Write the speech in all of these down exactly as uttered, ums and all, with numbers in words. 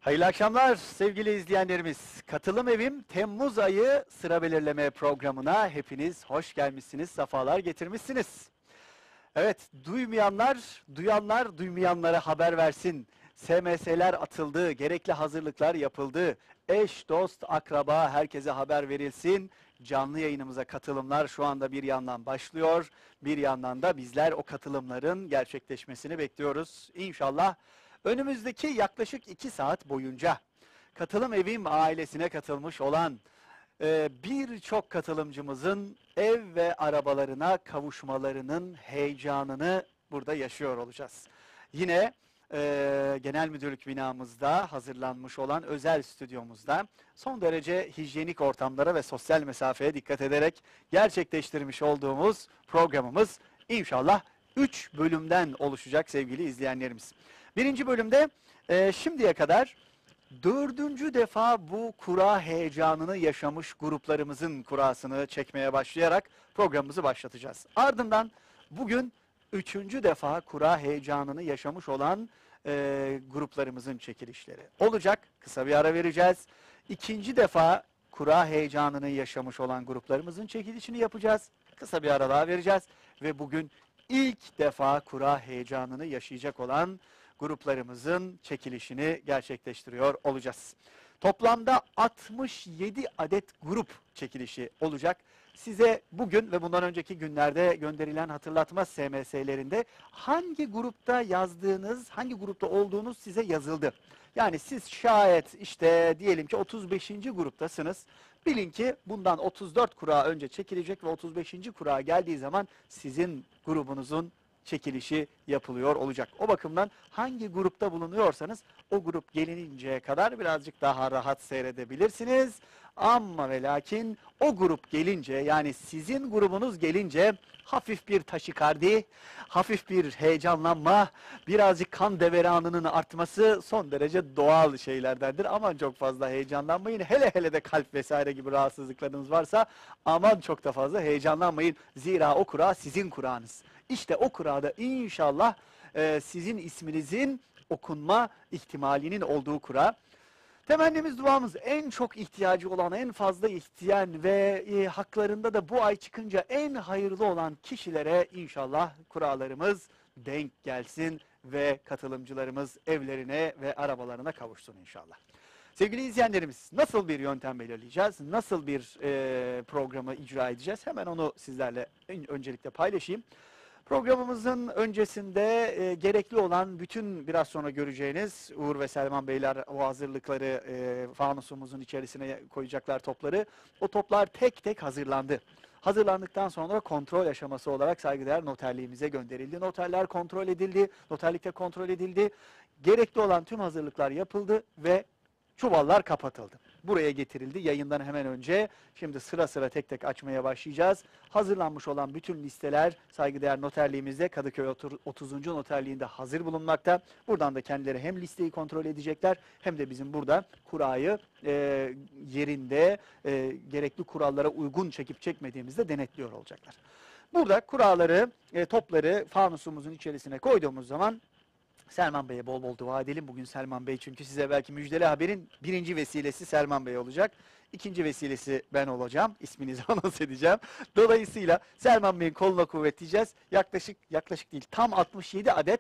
Hayırlı akşamlar sevgili izleyenlerimiz. Katılım Evim Temmuz ayı sıra belirleme programına hepiniz hoş gelmişsiniz, sefalar getirmişsiniz. Evet, duymayanlar, duyanlar duymayanlara haber versin. S M S'ler atıldı, gerekli hazırlıklar yapıldı. Eş, dost, akraba herkese haber verilsin. Canlı yayınımıza katılımlar şu anda bir yandan başlıyor. Bir yandan da bizler o katılımların gerçekleşmesini bekliyoruz. İnşallah önümüzdeki yaklaşık iki saat boyunca Katılım Evim ailesine katılmış olan e, birçok katılımcımızın ev ve arabalarına kavuşmalarının heyecanını burada yaşıyor olacağız. Yine e, Genel Müdürlük binamızda hazırlanmış olan özel stüdyomuzda son derece hijyenik ortamlara ve sosyal mesafeye dikkat ederek gerçekleştirmiş olduğumuz programımız inşallah üç bölümden oluşacak sevgili izleyenlerimiz. Birinci bölümde e, şimdiye kadar dördüncü defa bu kura heyecanını yaşamış gruplarımızın kurasını çekmeye başlayarak programımızı başlatacağız. Ardından bugün üçüncü defa kura heyecanını yaşamış olan e, gruplarımızın çekilişleri olacak. Kısa bir ara vereceğiz. İkinci defa kura heyecanını yaşamış olan gruplarımızın çekilişini yapacağız. Kısa bir ara daha vereceğiz. Ve bugün ilk defa kura heyecanını yaşayacak olan gruplarımızın çekilişini gerçekleştiriyor olacağız. Toplamda altmış yedi adet grup çekilişi olacak. Size bugün ve bundan önceki günlerde gönderilen hatırlatma S M S'lerinde hangi grupta yazdığınız, hangi grupta olduğunuz size yazıldı. Yani siz şayet işte diyelim ki otuz beşinci gruptasınız. Bilin ki bundan otuz dört kura önce çekilecek ve otuz beşinci kura geldiği zaman sizin grubunuzun çekilişi yapılıyor olacak. O bakımdan hangi grupta bulunuyorsanız o grup gelinceye kadar birazcık daha rahat seyredebilirsiniz. Ama ve lakin o grup gelince, yani sizin grubunuz gelince hafif bir taşikardi, hafif bir heyecanlanma, birazcık kan deveranının artması son derece doğal şeylerdendir. Aman çok fazla heyecanlanmayın. Hele hele de kalp vesaire gibi rahatsızlıklarınız varsa aman çok da fazla heyecanlanmayın. Zira o kura sizin kuranız. İşte o kurada inşallah e, sizin isminizin okunma ihtimalinin olduğu kura. Temennimiz, duamız en çok ihtiyacı olan, en fazla isteyen ve e, haklarında da bu ay çıkınca en hayırlı olan kişilere inşallah kuralarımız denk gelsin ve katılımcılarımız evlerine ve arabalarına kavuşsun inşallah. Sevgili izleyenlerimiz, nasıl bir yöntem belirleyeceğiz, nasıl bir e, programı icra edeceğiz, hemen onu sizlerle öncelikle paylaşayım. Programımızın öncesinde e, gerekli olan bütün biraz sonra göreceğiniz Uğur ve Selman Beyler o hazırlıkları e, fanusumuzun içerisine koyacaklar topları. O toplar tek tek hazırlandı. Hazırlandıktan sonra kontrol aşaması olarak saygıdeğer noterliğimize gönderildi. Noterler kontrol edildi, noterlikte kontrol edildi. Gerekli olan tüm hazırlıklar yapıldı ve çuvallar kapatıldı. Buraya getirildi yayından hemen önce. Şimdi sıra sıra tek tek açmaya başlayacağız. Hazırlanmış olan bütün listeler saygıdeğer noterliğimizde Kadıköy otuzuncu noterliğinde hazır bulunmakta. Buradan da kendileri hem listeyi kontrol edecekler hem de bizim burada kurayı e, yerinde e, gerekli kurallara uygun çekip çekmediğimizde denetliyor olacaklar. Burada kuralları, e, topları fanusumuzun içerisine koyduğumuz zaman Selman Bey'e bol bol dua edelim. Bugün Selman Bey, çünkü size belki müjdeli haberin birinci vesilesi Selman Bey olacak. İkinci vesilesi ben olacağım. İsminizi anons edeceğim. Dolayısıyla Selman Bey'in koluna kuvvetleyeceğiz. Yaklaşık yaklaşık değil, tam altmış yedi adet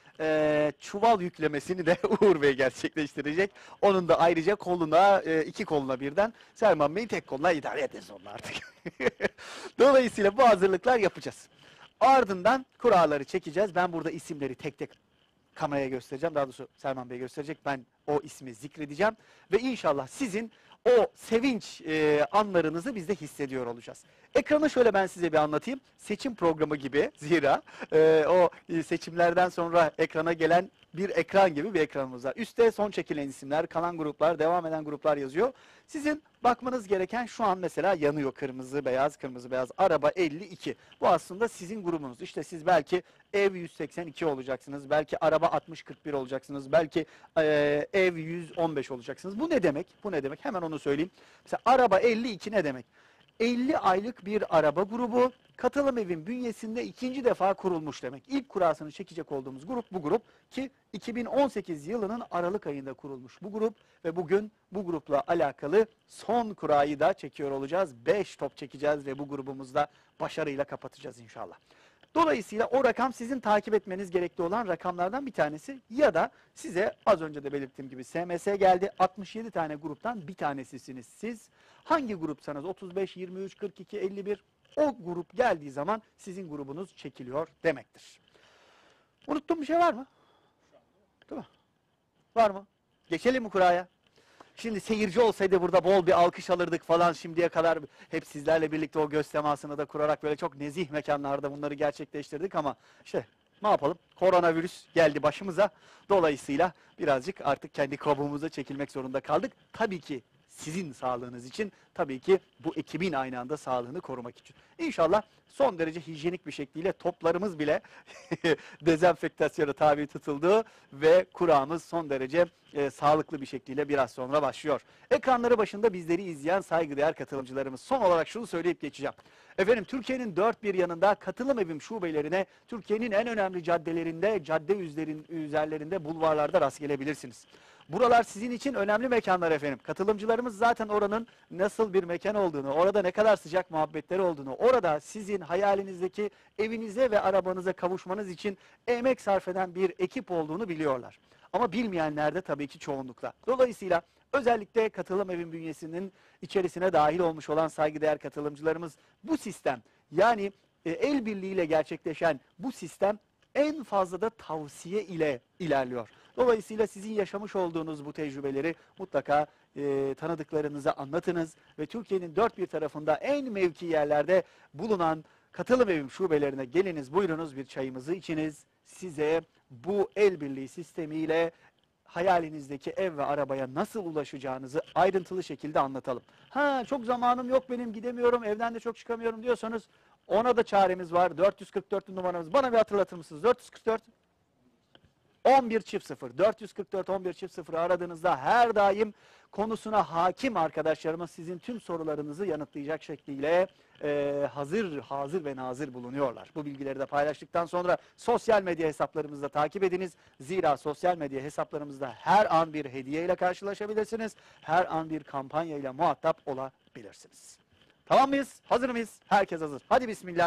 e, çuval yüklemesini de Uğur Bey gerçekleştirecek. Onun da ayrıca koluna, e, iki koluna birden, Selman Bey'in tek koluna idare ederiz onu artık. Dolayısıyla bu hazırlıklar yapacağız. Ardından kuraları çekeceğiz. Ben burada isimleri tek tek kameraya göstereceğim. Daha doğrusu Selman Bey gösterecek. Ben o ismi zikredeceğim. Ve inşallah sizin o sevinç e, anlarınızı biz de hissediyor olacağız. Ekranı şöyle ben size bir anlatayım. Seçim programı gibi, zira e, o seçimlerden sonra ekrana gelen bir ekran gibi bir ekranımız var. Üstte son çekilen isimler, kalan gruplar, devam eden gruplar yazıyor. Sizin bakmanız gereken şu an mesela yanıyor kırmızı beyaz, kırmızı beyaz. Araba elli iki. Bu aslında sizin grubunuz. İşte siz belki ev yüz seksen iki olacaksınız. Belki araba altmış kırk bir olacaksınız. Belki e, ev yüz on beş olacaksınız. Bu ne demek? Bu ne demek? Hemen onu söyleyeyim. Mesela araba elli iki ne demek? elli aylık bir araba grubu. Katılım Ev'in bünyesinde ikinci defa kurulmuş demek. İlk kurasını çekecek olduğumuz grup bu grup ki iki bin on sekiz yılının Aralık ayında kurulmuş bu grup ve bugün bu grupla alakalı son kurayı da çekiyor olacağız. beş top çekeceğiz ve bu grubumuzda başarıyla kapatacağız inşallah. Dolayısıyla o rakam sizin takip etmeniz gerekli olan rakamlardan bir tanesi ya da size az önce de belirttiğim gibi S M S geldi. altmış yedi tane gruptan bir tanesisiniz siz. Hangi grupsanız otuz beş, yirmi üç, kırk iki, elli bir o grup geldiği zaman sizin grubunuz çekiliyor demektir. Unuttuğum bir şey var mı? Değil mi? Var mı? Geçelim mi kuraya? Şimdi seyirci olsaydı burada bol bir alkış alırdık falan şimdiye kadar hep sizlerle birlikte o göz temasını da kurarak böyle çok nezih mekanlarda bunları gerçekleştirdik ama işte ne yapalım? Koronavirüs geldi başımıza. Dolayısıyla birazcık artık kendi kabuğumuza çekilmek zorunda kaldık. Tabii ki sizin sağlığınız için, tabii ki bu ekibin aynı anda sağlığını korumak için. İnşallah son derece hijyenik bir şekliyle toplarımız bile dezenfektasyona tabi tutuldu ve kuramız son derece e, sağlıklı bir şekliyle biraz sonra başlıyor. Ekranları başında bizleri izleyen saygıdeğer katılımcılarımız, son olarak şunu söyleyip geçeceğim. Efendim, Türkiye'nin dört bir yanında Katılım Evim şubelerine Türkiye'nin en önemli caddelerinde, cadde üzlerin, üzerlerinde, bulvarlarda rast gelebilirsiniz. Buralar sizin için önemli mekanlar efendim. Katılımcılarımız zaten oranın nasıl bir mekan olduğunu, orada ne kadar sıcak muhabbetleri olduğunu, orada sizin hayalinizdeki evinize ve arabanıza kavuşmanız için emek sarf eden bir ekip olduğunu biliyorlar. Ama bilmeyenler de tabii ki çoğunlukla. Dolayısıyla özellikle Katılım Evim bünyesinin içerisine dahil olmuş olan saygıdeğer katılımcılarımız bu sistem, yani e, el birliğiyle gerçekleşen bu sistem en fazla da tavsiye ile ilerliyor. Dolayısıyla sizin yaşamış olduğunuz bu tecrübeleri mutlaka e, tanıdıklarınıza anlatınız ve Türkiye'nin dört bir tarafında en mevki yerlerde bulunan Katılım Evim şubelerine geliniz, buyurunuz, bir çayımızı içiniz. Size bu el birliği sistemiyle hayalinizdeki ev ve arabaya nasıl ulaşacağınızı ayrıntılı şekilde anlatalım. Ha, çok zamanım yok benim, gidemiyorum, evden de çok çıkamıyorum diyorsanız ona da çaremiz var. dört yüz kırk dört numaramız. Bana bir hatırlatır mısınız? dört yüz kırk dört on bir çift sıfır. dört yüz kırk dört on bir çift sıfır aradığınızda her daim konusuna hakim arkadaşlarımız sizin tüm sorularınızı yanıtlayacak şekliyle e, hazır hazır ve nazır bulunuyorlar. Bu bilgileri de paylaştıktan sonra sosyal medya hesaplarımızda takip ediniz. Zira sosyal medya hesaplarımızda her an bir hediye ile karşılaşabilirsiniz. Her an bir kampanya ile muhatap olabilirsiniz. Tamam mıyız? Hazır mıyız? Herkes hazır. Hadi bismillah.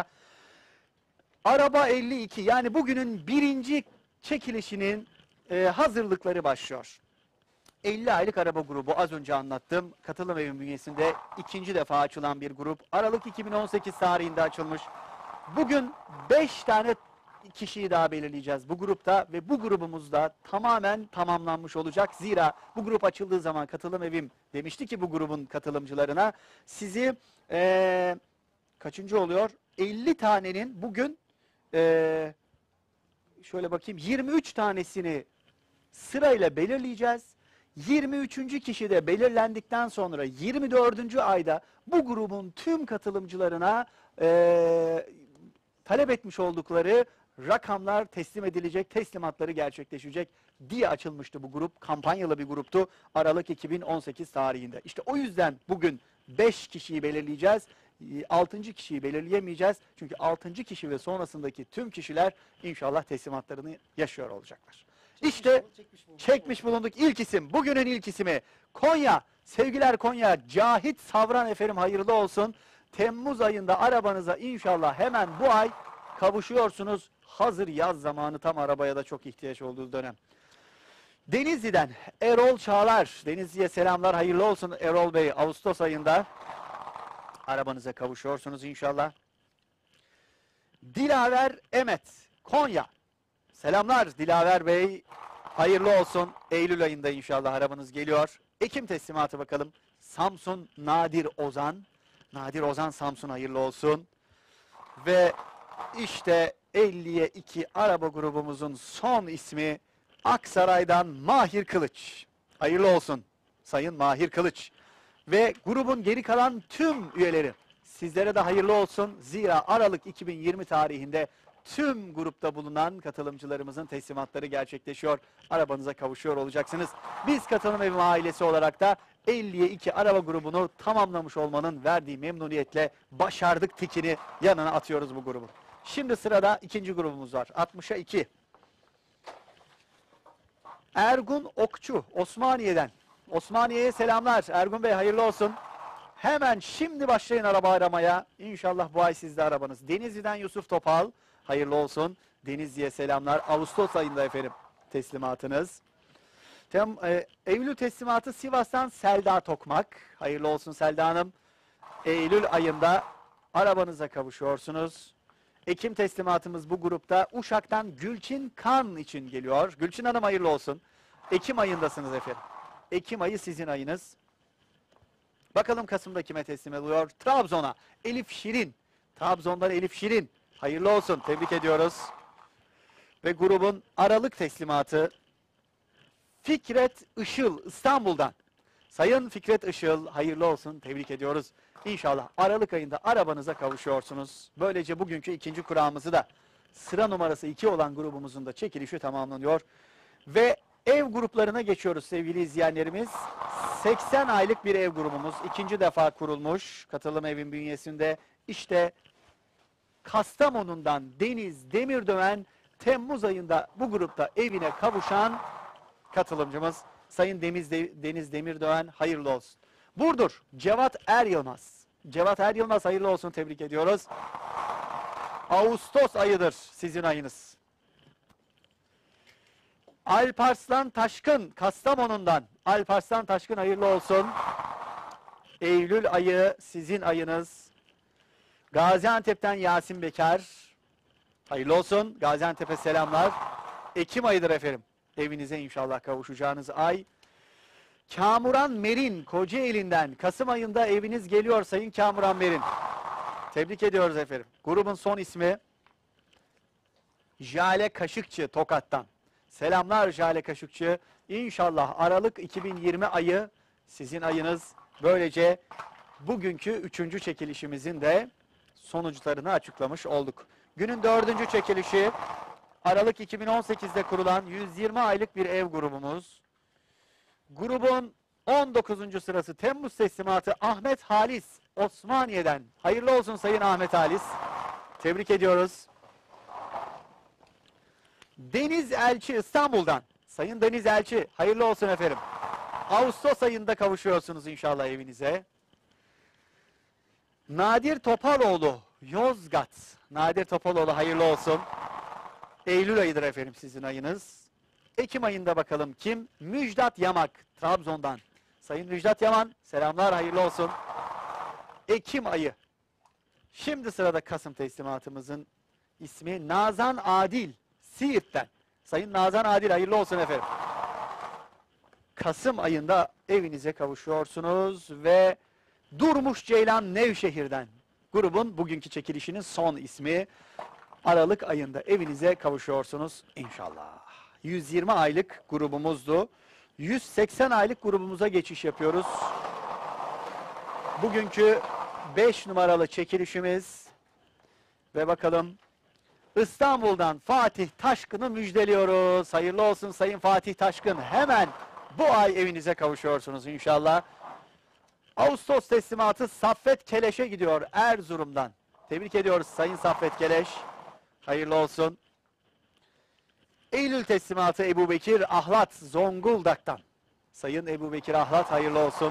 Araba elli iki, yani bugünün birinci çekilişinin e, hazırlıkları başlıyor. elli aylık araba grubu, az önce anlattım. Katılım Evim bünyesinde ikinci defa açılan bir grup. Aralık iki bin on sekiz tarihinde açılmış. Bugün beş tane kişiyi daha belirleyeceğiz bu grupta ve bu grubumuz da tamamen tamamlanmış olacak. Zira bu grup açıldığı zaman Katılım Evim demişti ki bu grubun katılımcılarına, sizi e, kaçıncı oluyor? elli tanenin bugün e, şöyle bakayım, yirmi üç tanesini sırayla belirleyeceğiz. yirmi üçüncü kişi de belirlendikten sonra yirmi dördüncü ayda bu grubun tüm katılımcılarına e, talep etmiş oldukları rakamlar teslim edilecek, teslimatları gerçekleşecek diye açılmıştı bu grup. Kampanyalı bir gruptu Aralık iki bin on sekiz tarihinde. İşte o yüzden bugün beş kişiyi belirleyeceğiz. altıncı kişiyi belirleyemeyeceğiz. Çünkü altıncı kişi ve sonrasındaki tüm kişiler inşallah teslimatlarını yaşıyor olacaklar. Çekmiş işte çekmiş bulunduk. çekmiş bulunduk. İlk isim, bugünün ilk ismi Konya. Sevgiler Konya, Cahit Savran efendim, hayırlı olsun. Temmuz ayında arabanıza inşallah hemen bu ay kavuşuyorsunuz. Hazır yaz zamanı, tam arabaya da çok ihtiyaç olduğu dönem. Denizli'den Erol Çağlar. Denizli'ye selamlar, hayırlı olsun Erol Bey. Ağustos ayında arabanıza kavuşuyorsunuz inşallah. Dilaver Emet, Konya. Selamlar Dilaver Bey. Hayırlı olsun. Eylül ayında inşallah arabanız geliyor. Ekim teslimatı bakalım. Samsun Nadir Ozan. Nadir Ozan Samsun, hayırlı olsun. Ve işte elliye iki araba grubumuzun son ismi Aksaray'dan Mahir Kılıç. Hayırlı olsun Sayın Mahir Kılıç. Ve grubun geri kalan tüm üyeleri, sizlere de hayırlı olsun. Zira Aralık iki bin yirmi tarihinde tüm grupta bulunan katılımcılarımızın teslimatları gerçekleşiyor. Arabanıza kavuşuyor olacaksınız. Biz Katılım Evim ailesi olarak da elliye iki araba grubunu tamamlamış olmanın verdiği memnuniyetle başardık tikini yanına atıyoruz bu grubun. Şimdi sırada ikinci grubumuz var. altmışa iki. Ergun Okçu Osmaniye'den. Osmaniye'ye selamlar. Ergun Bey hayırlı olsun. Hemen şimdi başlayın araba aramaya. İnşallah bu ay sizde arabanız. Denizli'den Yusuf Topal. Hayırlı olsun. Denizli'ye selamlar. Ağustos ayında efendim teslimatınız. Tem, e, Eylül teslimatı Sivas'tan Selda Tokmak. Hayırlı olsun Selda Hanım. Eylül ayında arabanıza kavuşuyorsunuz. Ekim teslimatımız bu grupta Uşak'tan Gülçin Kan için geliyor. Gülçin Hanım hayırlı olsun. Ekim ayındasınız efendim. Ekim ayı sizin ayınız. Bakalım Kasım'da kime teslim ediyor? Trabzon'a Elif Şirin. Trabzon'dan Elif Şirin. Hayırlı olsun. Tebrik ediyoruz. Ve grubun Aralık teslimatı Fikret Işıl İstanbul'dan. Sayın Fikret Işıl hayırlı olsun. Tebrik ediyoruz. İnşallah Aralık ayında arabanıza kavuşuyorsunuz. Böylece bugünkü ikinci kurağımızı da sıra numarası iki olan grubumuzun da çekilişi tamamlanıyor. Ve ev gruplarına geçiyoruz sevgili izleyenlerimiz. seksen aylık bir ev grubumuz. İkinci defa kurulmuş. Katılım evin bünyesinde. İşte Kastamonu'ndan Deniz Demirdöven Temmuz ayında bu grupta evine kavuşan katılımcımız Sayın Deniz, Deniz Demirdöven hayırlı olsun. Burdur Cevat Er Yılmaz. Cevat Er Yılmaz hayırlı olsun, tebrik ediyoruz. Ağustos ayıdır sizin ayınız. Alparslan Taşkın Kastamonu'ndan. Alparslan Taşkın hayırlı olsun. Eylül ayı sizin ayınız. Gaziantep'ten Yasin Bekar. Hayırlı olsun. Gaziantep'e selamlar. Ekim ayıdır efendim. Evinize inşallah kavuşacağınız ay. Kamuran Merin Kocaeli'nden. Kasım ayında eviniz geliyor Sayın Kamuran Merin. Tebrik ediyoruz efendim. Grubun son ismi Jale Kaşıkçı Tokat'tan. Selamlar Jale Kaşıkçı. İnşallah Aralık iki bin yirmi ayı sizin ayınız. Böylece bugünkü üçüncü çekilişimizin de sonuçlarını açıklamış olduk. Günün dördüncü çekilişi Aralık iki bin on sekiz'de kurulan yüz yirmi aylık bir ev grubumuz. Grubun on dokuzuncu sırası Temmuz teslimatı Ahmet Halis Osmaniye'den. Hayırlı olsun Sayın Ahmet Halis. Tebrik ediyoruz. Deniz Elçi İstanbul'dan. Sayın Deniz Elçi hayırlı olsun efendim. Ağustos ayında kavuşuyorsunuz inşallah evinize. Nadir Topaloğlu Yozgat. Nadir Topaloğlu hayırlı olsun. Eylül ayıdır efendim sizin ayınız. Ekim ayında bakalım kim? Müjdat Yamak Trabzon'dan. Sayın Müjdat Yaman selamlar, hayırlı olsun. Ekim ayı. Şimdi sırada Kasım teslimatımızın ismi Nazan Adil Siirt'ten. Sayın Nazan Adil hayırlı olsun efendim. Kasım ayında evinize kavuşuyorsunuz ve Durmuş Ceylan Nevşehir'den. Grubun bugünkü çekilişinin son ismi. Aralık ayında evinize kavuşuyorsunuz inşallah. yüz yirmi aylık grubumuzdu. yüz seksen aylık grubumuza geçiş yapıyoruz. Bugünkü beş numaralı çekilişimiz ve bakalım İstanbul'dan Fatih Taşkın'ı müjdeliyoruz. Hayırlı olsun Sayın Fatih Taşkın. Hemen bu ay evinize kavuşuyorsunuz inşallah. Ağustos teslimatı Saffet Keleş'e gidiyor Erzurum'dan. Tebrik ediyoruz Sayın Saffet Keleş. Hayırlı olsun. Eylül teslimatı Ebubekir Ahlat Zonguldak'tan. Sayın Ebubekir Ahlat hayırlı olsun.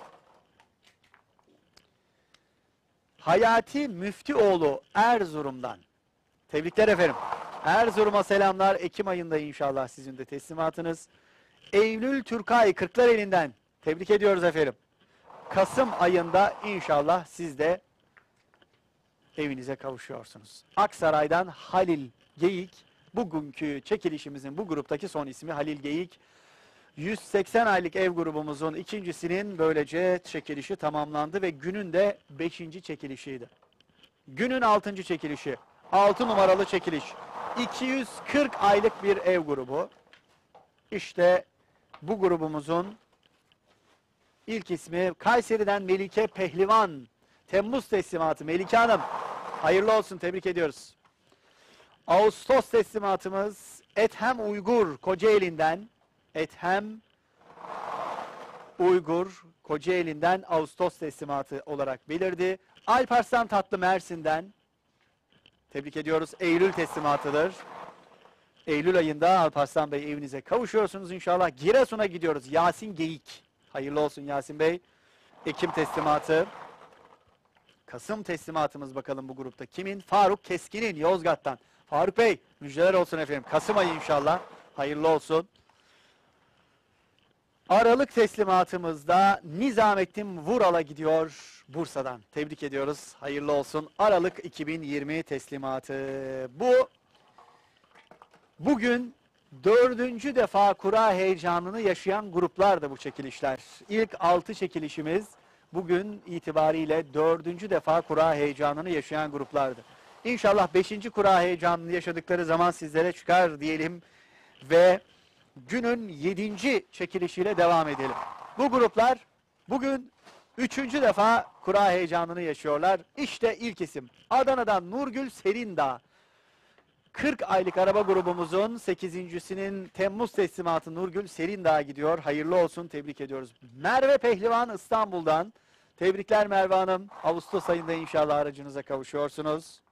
Hayati Müftüoğlu Erzurum'dan. Tebrikler efendim. Erzurum'a selamlar. Ekim ayında inşallah sizin de teslimatınız. Eylül Türkay Kırklareli'nden. Tebrik ediyoruz efendim. Kasım ayında inşallah siz de evinize kavuşuyorsunuz. Aksaray'dan Halil Geyik. Bugünkü çekilişimizin bu gruptaki son ismi Halil Geyik. yüz seksen aylık ev grubumuzun ikincisinin böylece çekilişi tamamlandı ve günün de beşinci çekilişiydi. Günün altıncı çekilişi. altı numaralı çekiliş. iki yüz kırk aylık bir ev grubu. İşte bu grubumuzun ilk ismi Kayseri'den Melike Pehlivan. Temmuz teslimatı Melike Hanım. Hayırlı olsun, tebrik ediyoruz. Ağustos teslimatımız Ethem Uygur Kocaeli'nden. Ethem Uygur Kocaeli'nden Ağustos teslimatı olarak belirdi. Alparslan Tatlı Mersin'den tebrik ediyoruz. Eylül teslimatıdır. Eylül ayında Alparslan Bey evinize kavuşuyorsunuz inşallah. Giresun'a gidiyoruz. Yasin Geyik. Hayırlı olsun Yasin Bey. Ekim teslimatı. Kasım teslimatımız bakalım bu grupta kimin? Faruk Keskin'in Yozgat'tan. Faruk Bey müjdeler olsun efendim. Kasım ayı inşallah. Hayırlı olsun. Aralık teslimatımızda Nizamettin Vural'a gidiyor Bursa'dan. Tebrik ediyoruz. Hayırlı olsun. Aralık iki bin yirmi teslimatı. Bu bugün dördüncü defa kura heyecanını yaşayan gruplar da bu çekilişler. İlk altı çekilişimiz bugün itibariyle dördüncü defa kura heyecanını yaşayan gruplardı. İnşallah beşinci kura heyecanını yaşadıkları zaman sizlere çıkar diyelim ve günün yedinci çekilişiyle devam edelim. Bu gruplar bugün üçüncü defa kura heyecanını yaşıyorlar. İşte ilk isim Adana'dan Nurgül Serindağ. kırk aylık araba grubumuzun sekizincisinin Temmuz teslimatı Nurgül Serindağ'a gidiyor. Hayırlı olsun, tebrik ediyoruz. Merve Pehlivan İstanbul'dan. Tebrikler Merve Hanım. Ağustos ayında inşallah aracınıza kavuşuyorsunuz.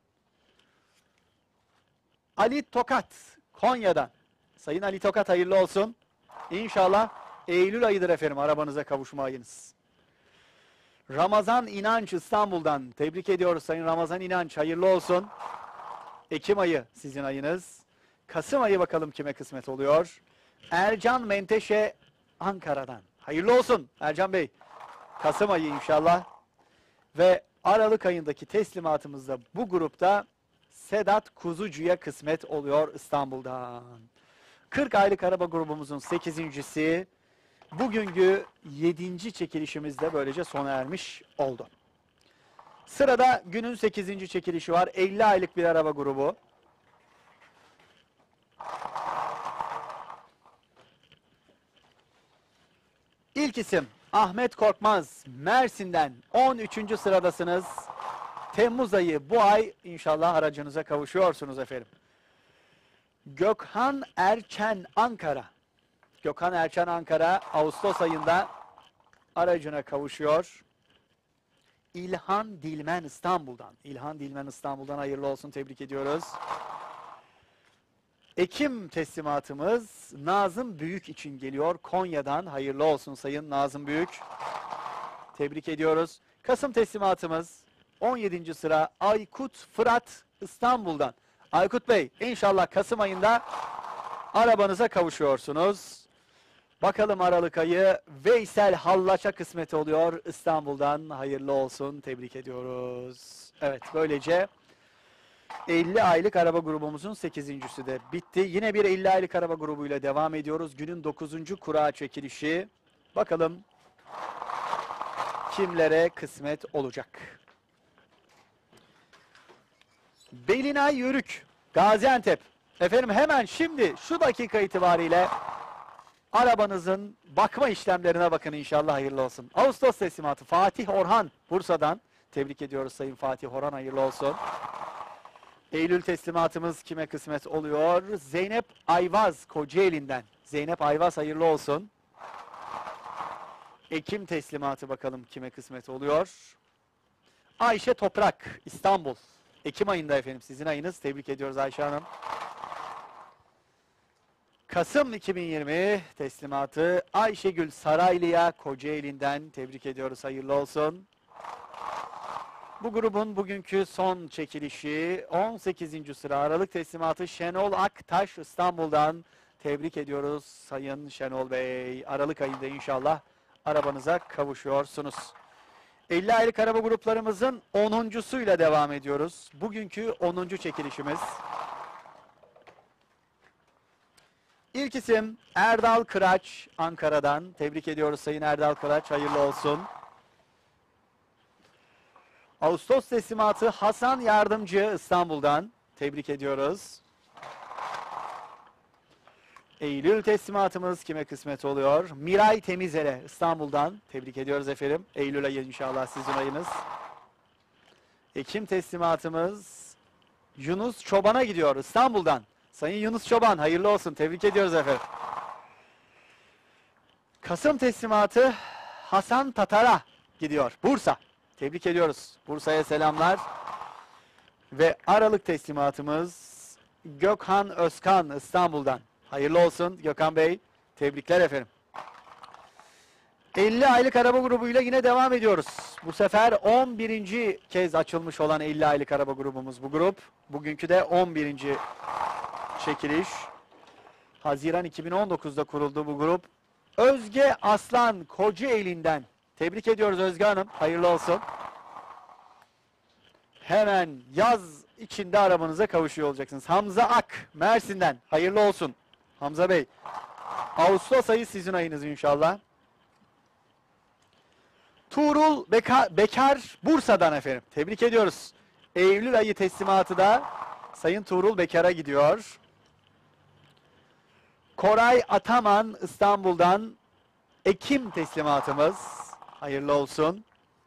Ali Tokat Konya'dan. Sayın Ali Tokat hayırlı olsun. İnşallah Eylül ayıdır efendim arabanıza kavuşma ayınız. Ramazan İnanç İstanbul'dan. Tebrik ediyoruz Sayın Ramazan İnanç. Hayırlı olsun. Ekim ayı sizin ayınız. Kasım ayı bakalım kime kısmet oluyor. Ercan Menteşe Ankara'dan. Hayırlı olsun Ercan Bey. Kasım ayı inşallah. Ve Aralık ayındaki teslimatımızda bu grupta Sedat Kuzucu'ya kısmet oluyor İstanbul'dan. kırk aylık araba grubumuzun sekizincisi. Bugünkü yedinci çekilişimizde böylece sona ermiş oldu. Sırada günün sekizinci çekilişi var. elli aylık bir araba grubu. İlk isim Ahmet Korkmaz Mersin'den on üçüncü sıradasınız. Temmuz ayı bu ay inşallah aracınıza kavuşuyorsunuz efendim. Gökhan Erçen Ankara. Gökhan Erçen Ankara Ağustos ayında aracına kavuşuyor. İlhan Dilmen İstanbul'dan. İlhan Dilmen İstanbul'dan hayırlı olsun, tebrik ediyoruz. Ekim teslimatımız Nazım Büyük için geliyor. Konya'dan hayırlı olsun Sayın Nazım Büyük. Tebrik ediyoruz. Kasım teslimatımız on yedinci sıra Aykut Fırat İstanbul'dan. Aykut Bey inşallah Kasım ayında arabanıza kavuşuyorsunuz. Bakalım Aralık ayı Veysel Hallaç'a kısmet oluyor İstanbul'dan. Hayırlı olsun, tebrik ediyoruz. Evet, böylece elli aylık araba grubumuzun sekizincisi de bitti. Yine bir elli aylık araba grubuyla devam ediyoruz. Günün dokuzuncu kura çekilişi. Bakalım kimlere kısmet olacak. Belinay Yörük, Gaziantep. Efendim hemen şimdi şu dakika itibariyle arabanızın bakma işlemlerine bakın inşallah, hayırlı olsun. Ağustos teslimatı Fatih Orhan Bursa'dan. Tebrik ediyoruz Sayın Fatih Orhan, hayırlı olsun. Eylül teslimatımız kime kısmet oluyor? Zeynep Ayvaz Kocaeli'nden. Zeynep Ayvaz hayırlı olsun. Ekim teslimatı bakalım kime kısmet oluyor? Ayşe Toprak İstanbul. Ekim ayında efendim sizin ayınız. Tebrik ediyoruz Ayşe Hanım. Kasım iki bin yirmi teslimatı Ayşegül Saraylı'ya Kocaeli'nden. Tebrik ediyoruz, hayırlı olsun. Bu grubun bugünkü son çekilişi on sekizinci sıra Aralık teslimatı Şenol Aktaş İstanbul'dan. Tebrik ediyoruz Sayın Şenol Bey. Aralık ayında inşallah arabanıza kavuşuyorsunuz. elli aylık araba gruplarımızın onuncusuyla devam ediyoruz. Bugünkü onuncu çekilişimiz. İlk isim Erdal Kıraç Ankara'dan. Tebrik ediyoruz Sayın Erdal Kıraç, hayırlı olsun. Ağustos teslimatı Hasan Yardımcı İstanbul'dan. Tebrik ediyoruz. Eylül teslimatımız kime kısmet oluyor? Miray Temizere İstanbul'dan. Tebrik ediyoruz efendim. Eylül ayı inşallah sizin ayınız. Ekim teslimatımız Yunus Çoban'a gidiyor İstanbul'dan. Sayın Yunus Çoban hayırlı olsun. Tebrik ediyoruz efendim. Kasım teslimatı Hasan Tatar'a gidiyor. Bursa. Tebrik ediyoruz. Bursa'ya selamlar. Ve Aralık teslimatımız Gökhan Özkan İstanbul'dan. Hayırlı olsun Gökhan Bey. Tebrikler efendim. elli aylık araba grubuyla yine devam ediyoruz. Bu sefer on birinci kez açılmış olan elli aylık araba grubumuz bu grup. Bugünkü de on birinci çekiliş. Haziran iki bin on dokuz'da kuruldu bu grup. Özge Aslan Kocaeli'nden. Tebrik ediyoruz Özge Hanım. Hayırlı olsun. Hemen yaz içinde arabanıza kavuşuyor olacaksınız. Hamza Ak Mersin'den. Hayırlı olsun Hamza Bey. Ağustos ayı sizin ayınız inşallah. Tuğrul Beka, Bekar Bursa'dan efendim. Tebrik ediyoruz. Eylül ayı teslimatı da Sayın Tuğrul Bekar'a gidiyor. Koray Ataman İstanbul'dan Ekim teslimatımız. Hayırlı olsun.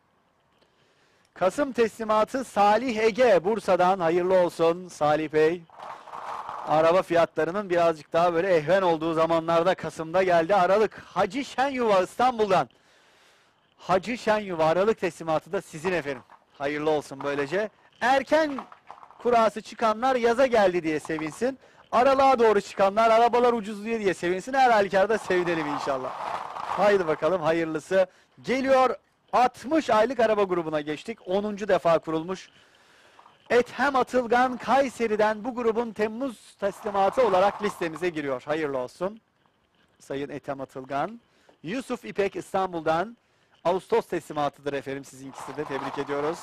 Kasım teslimatı Salih Ege Bursa'dan. Hayırlı olsun Salih Bey. Araba fiyatlarının birazcık daha böyle ehven olduğu zamanlarda Kasım'da geldi. Aralık Hacı Şenyuva İstanbul'dan. Hacı Şenyuva Aralık teslimatı da sizin efendim. Hayırlı olsun böylece. Erken kurası çıkanlar yaza geldi diye sevinsin. Aralığa doğru çıkanlar arabalar ucuzluyor diye sevinsin. Her halükarda sevinelim inşallah. Haydi bakalım hayırlısı. Geliyor altmış aylık araba grubuna geçtik. onuncu defa kurulmuş. Ethem Atılgan Kayseri'den bu grubun Temmuz teslimatı olarak listemize giriyor. Hayırlı olsun Sayın Ethem Atılgan. Yusuf İpek İstanbul'dan Ağustos teslimatıdır efendim sizinkisi de. Tebrik ediyoruz.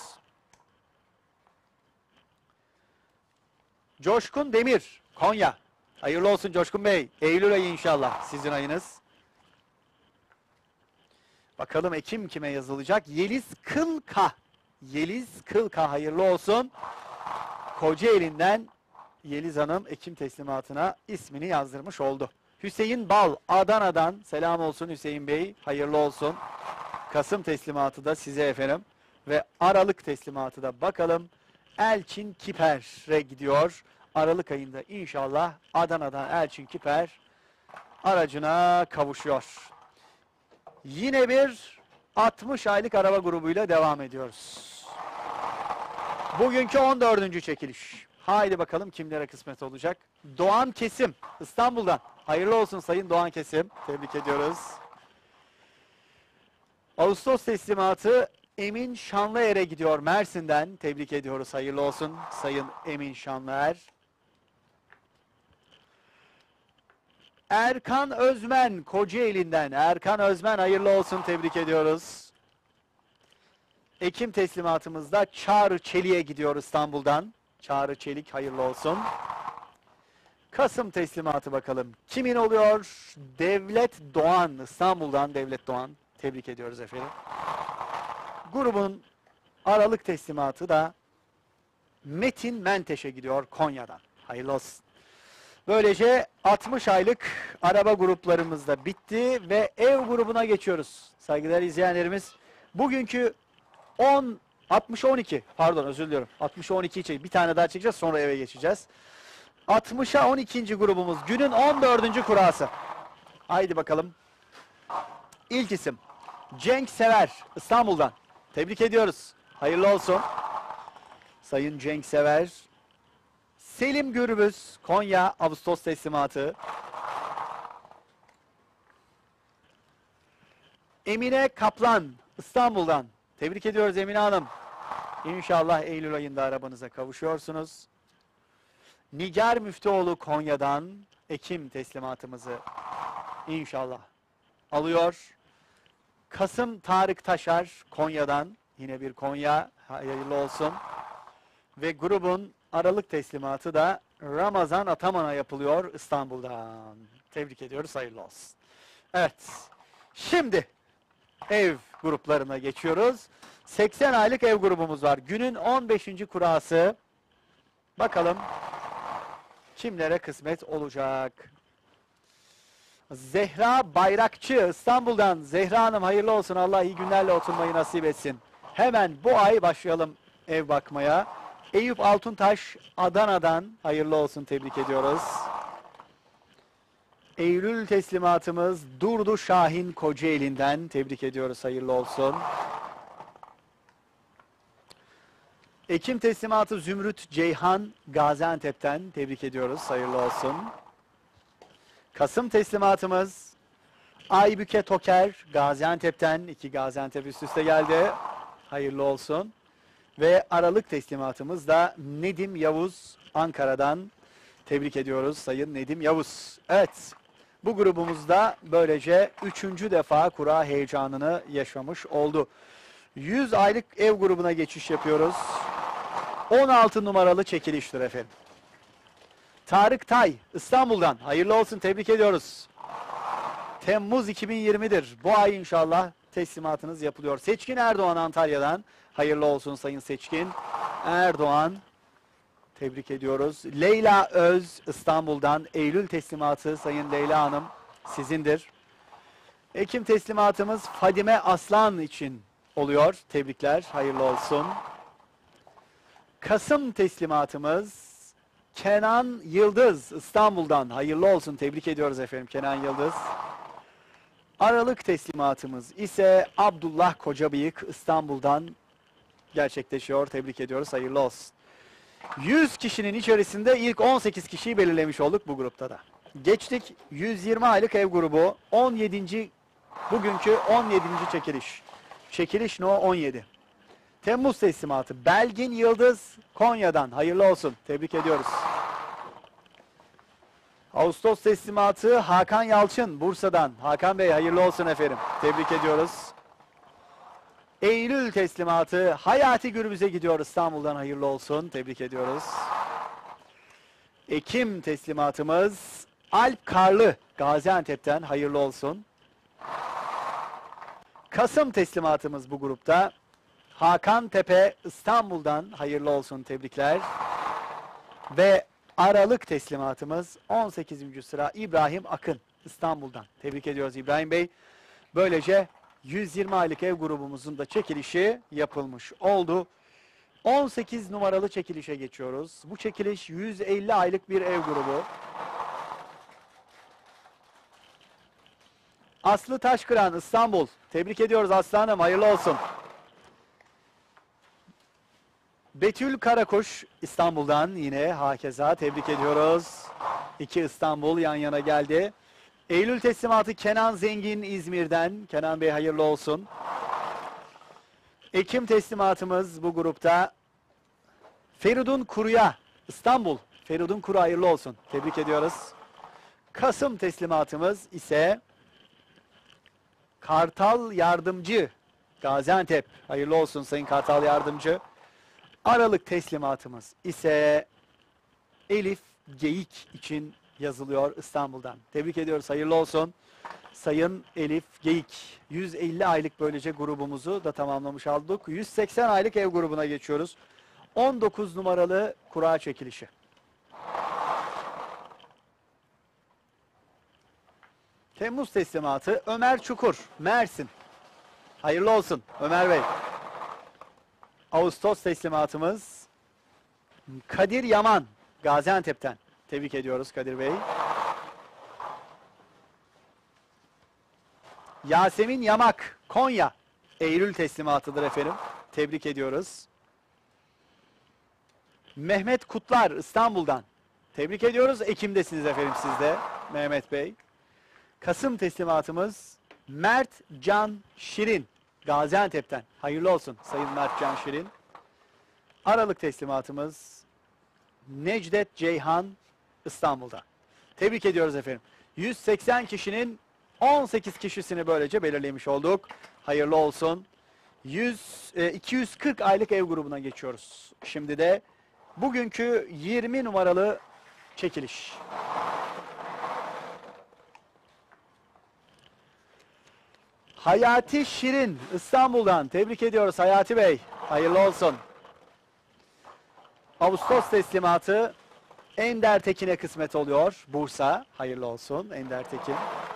Coşkun Demir Konya. Hayırlı olsun Coşkun Bey. Eylül ayı inşallah sizin ayınız. Bakalım Ekim kime yazılacak? Yeliz Kılka. Yeliz Kılka hayırlı olsun. Kocaeli'nden Yeliz Hanım Ekim teslimatına ismini yazdırmış oldu. Hüseyin Bal Adana'dan selam olsun Hüseyin Bey. Hayırlı olsun. Kasım teslimatı da size efendim. Ve Aralık teslimatı da bakalım Elçin Kiper'e gidiyor. Aralık ayında inşallah Adana'dan Elçin Kiper aracına kavuşuyor. Yine bir altmış aylık araba grubuyla devam ediyoruz. Bugünkü on dördüncü çekiliş. Haydi bakalım kimlere kısmet olacak. Doğan Kesim İstanbul'dan. Hayırlı olsun Sayın Doğan Kesim. Tebrik ediyoruz. Ağustos teslimatı Emin Şanlıer'e gidiyor Mersin'den. Tebrik ediyoruz. Hayırlı olsun Sayın Emin Şanlıer. Erkan Özmen Kocaeli'nden. Erkan Özmen hayırlı olsun. Tebrik ediyoruz. Ekim teslimatımızda Çağrı Çelik'e gidiyor İstanbul'dan. Çağrı Çelik hayırlı olsun. Kasım teslimatı bakalım. Kimin oluyor? Devlet Doğan İstanbul'dan. Devlet Doğan. Tebrik ediyoruz efendim. Grubun Aralık teslimatı da Metin Menteş'e gidiyor Konya'dan. Hayırlı olsun. Böylece altmış aylık araba gruplarımız da bitti ve ev grubuna geçiyoruz. Saygıdeğer izleyenlerimiz. Bugünkü on altmış on iki pardon özür diliyorum. altmışa on iki için bir tane daha çekeceğiz sonra eve geçeceğiz. altmışa on ikinci grubumuz günün on dördüncü kurası. Haydi bakalım. İlk isim Cenk Sever İstanbul'dan. Tebrik ediyoruz. Hayırlı olsun. Sayın Cenk Sever. Selim Gürbüz Konya Ağustos teslimatı. Emine Kaplan İstanbul'dan. Tebrik ediyoruz Emine Hanım. İnşallah Eylül ayında arabanıza kavuşuyorsunuz. Nigar Müftüoğlu Konya'dan Ekim teslimatımızı inşallah alıyor. Kasım Tarık Taşar Konya'dan yine bir Konya hayırlı olsun. Ve grubun Aralık teslimatı da Ramazan Ataman'a yapılıyor İstanbul'dan. Tebrik ediyoruz hayırlı olsun. Evet şimdi ev gruplarına geçiyoruz. seksen aylık ev grubumuz var. Günün on beşinci kurası. Bakalım kimlere kısmet olacak. Zehra Bayrakçı İstanbul'dan. Zehra Hanım hayırlı olsun. Allah iyi günlerle oturmayı nasip etsin. Hemen bu ay başlayalım ev bakmaya. Eyüp Altuntaş Adana'dan hayırlı olsun tebrik ediyoruz. Eylül teslimatımız Durdu Şahin Kocaeli'nden. Tebrik ediyoruz. Hayırlı olsun. Ekim teslimatı Zümrüt Ceyhan Gaziantep'ten. Tebrik ediyoruz. Hayırlı olsun. Kasım teslimatımız Aybüke Toker Gaziantep'ten. İki Gaziantep üst üste geldi. Hayırlı olsun. Ve Aralık teslimatımız da Nedim Yavuz Ankara'dan. Tebrik ediyoruz Sayın Nedim Yavuz. Evet, bu grubumuzda böylece üçüncü defa kura heyecanını yaşamış oldu. yüz aylık ev grubuna geçiş yapıyoruz. on altı numaralı çekiliştir efendim. Tarık Tay İstanbul'dan. Hayırlı olsun, tebrik ediyoruz. Temmuz iki bin yirmidir. Bu ay inşallah teslimatınız yapılıyor. Seçkin Erdoğan Antalya'dan. Hayırlı olsun Sayın Seçkin Erdoğan. Tebrik ediyoruz. Leyla Öz İstanbul'dan. Eylül teslimatı Sayın Leyla Hanım sizindir. Ekim teslimatımız Fadime Aslan için oluyor. Tebrikler. Hayırlı olsun. Kasım teslimatımız Kenan Yıldız İstanbul'dan. Hayırlı olsun. Tebrik ediyoruz efendim Kenan Yıldız. Aralık teslimatımız ise Abdullah Kocabıyık İstanbul'dan gerçekleşiyor. Tebrik ediyoruz. Hayırlı olsun. yüz kişinin içerisinde ilk on sekiz kişiyi belirlemiş olduk bu grupta da. Geçtik yüz yirmi aylık ev grubu. on yedinci bugünkü on yedinci çekiliş. Çekiliş no on yedi. Temmuz teslimatı Belgin Yıldız Konya'dan. Hayırlı olsun. Tebrik ediyoruz. Ağustos teslimatı Hakan Yalçın Bursa'dan. Hakan Bey hayırlı olsun efendim. Tebrik ediyoruz. Eylül teslimatı Hayati Gürbüz'e gidiyor İstanbul'dan. Hayırlı olsun. Tebrik ediyoruz. Ekim teslimatımız Alp Karlı Gaziantep'ten. Hayırlı olsun. Kasım teslimatımız bu grupta Hakan Tepe İstanbul'dan. Hayırlı olsun. Tebrikler. Ve Aralık teslimatımız on sekizinci sıra İbrahim Akın İstanbul'dan. Tebrik ediyoruz İbrahim Bey. Böylece yüz yirmi aylık ev grubumuzun da çekilişi yapılmış oldu. on sekiz numaralı çekilişe geçiyoruz. Bu çekiliş yüz elli aylık bir ev grubu. Aslı Taşkıran İstanbul. Tebrik ediyoruz Aslanım. Hayırlı olsun. Betül Karakuş İstanbul'dan yine hakeza tebrik ediyoruz. İki İstanbul yan yana geldi. Eylül teslimatı Kenan Zengin İzmir'den. Kenan Bey hayırlı olsun. Ekim teslimatımız bu grupta Feridun Kuru'ya İstanbul. Feridun Kuru hayırlı olsun. Tebrik ediyoruz. Kasım teslimatımız ise Kartal Yardımcı Gaziantep. Hayırlı olsun Sayın Kartal Yardımcı. Aralık teslimatımız ise Elif Geyik için yazılıyor İstanbul'dan. Tebrik ediyoruz. Hayırlı olsun. Sayın Elif Geyik. yüz elli aylık böylece grubumuzu da tamamlamış olduk. yüz seksen aylık ev grubuna geçiyoruz. on dokuz numaralı kura çekilişi. Temmuz teslimatı Ömer Çukur, Mersin. Hayırlı olsun Ömer Bey. Ağustos teslimatımız Kadir Yaman, Gaziantep'ten. Tebrik ediyoruz Kadir Bey. Yasemin Yamak, Konya. Eylül teslimatıdır efendim. Tebrik ediyoruz. Mehmet Kutlar, İstanbul'dan. Tebrik ediyoruz. Ekim'desiniz efendim siz de Mehmet Bey. Kasım teslimatımız Mert Can Şirin, Gaziantep'ten. Hayırlı olsun Sayın Mert Can Şirin. Aralık teslimatımız Necdet Ceyhan, İstanbul'da. Tebrik ediyoruz efendim. yüz seksen kişinin on sekiz kişisini böylece belirlemiş olduk. Hayırlı olsun. yüz, e, iki yüz kırk aylık ev grubuna geçiyoruz. Şimdi de bugünkü yirmi numaralı çekiliş. Hayati Şirin İstanbul'dan. Tebrik ediyoruz Hayati Bey. Hayırlı olsun. Ağustos teslimatı Ender Tekin'e kısmet oluyor. Bursa. Hayırlı olsun Ender Tekin.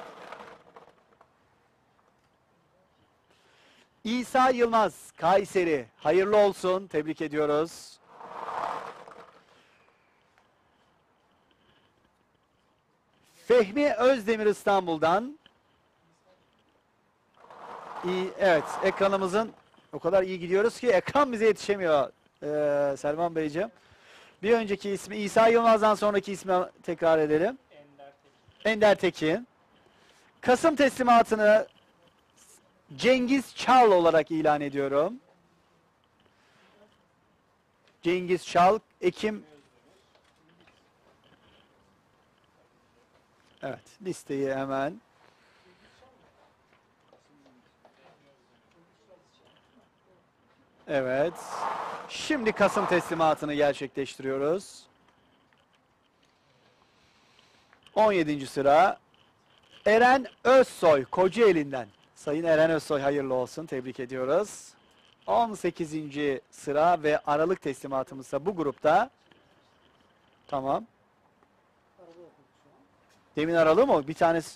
İsa Yılmaz Kayseri. Hayırlı olsun. Tebrik ediyoruz. Fehmi Özdemir İstanbul'dan. İyi, evet, ekranımızın o kadar iyi gidiyoruz ki ekran bize yetişemiyor ee, Selman Beyciğim. Bir önceki ismi İsa Yılmaz'dan sonraki ismi tekrar edelim. Ender Tekin. Ender Tekin. Kasım teslimatını Cengiz Çal olarak ilan ediyorum. Cengiz Çal, Ekim. Evet, listeyi hemen. Evet. Şimdi Kasım teslimatını gerçekleştiriyoruz. on yedinci sıra Eren Özsoy, Kocaeli'nden. Sayın Eren Özsoy hayırlı olsun. Tebrik ediyoruz. on sekizinci sıra ve Aralık teslimatımızda bu grupta. Tamam. Demin aralı mı? Bir tanesi.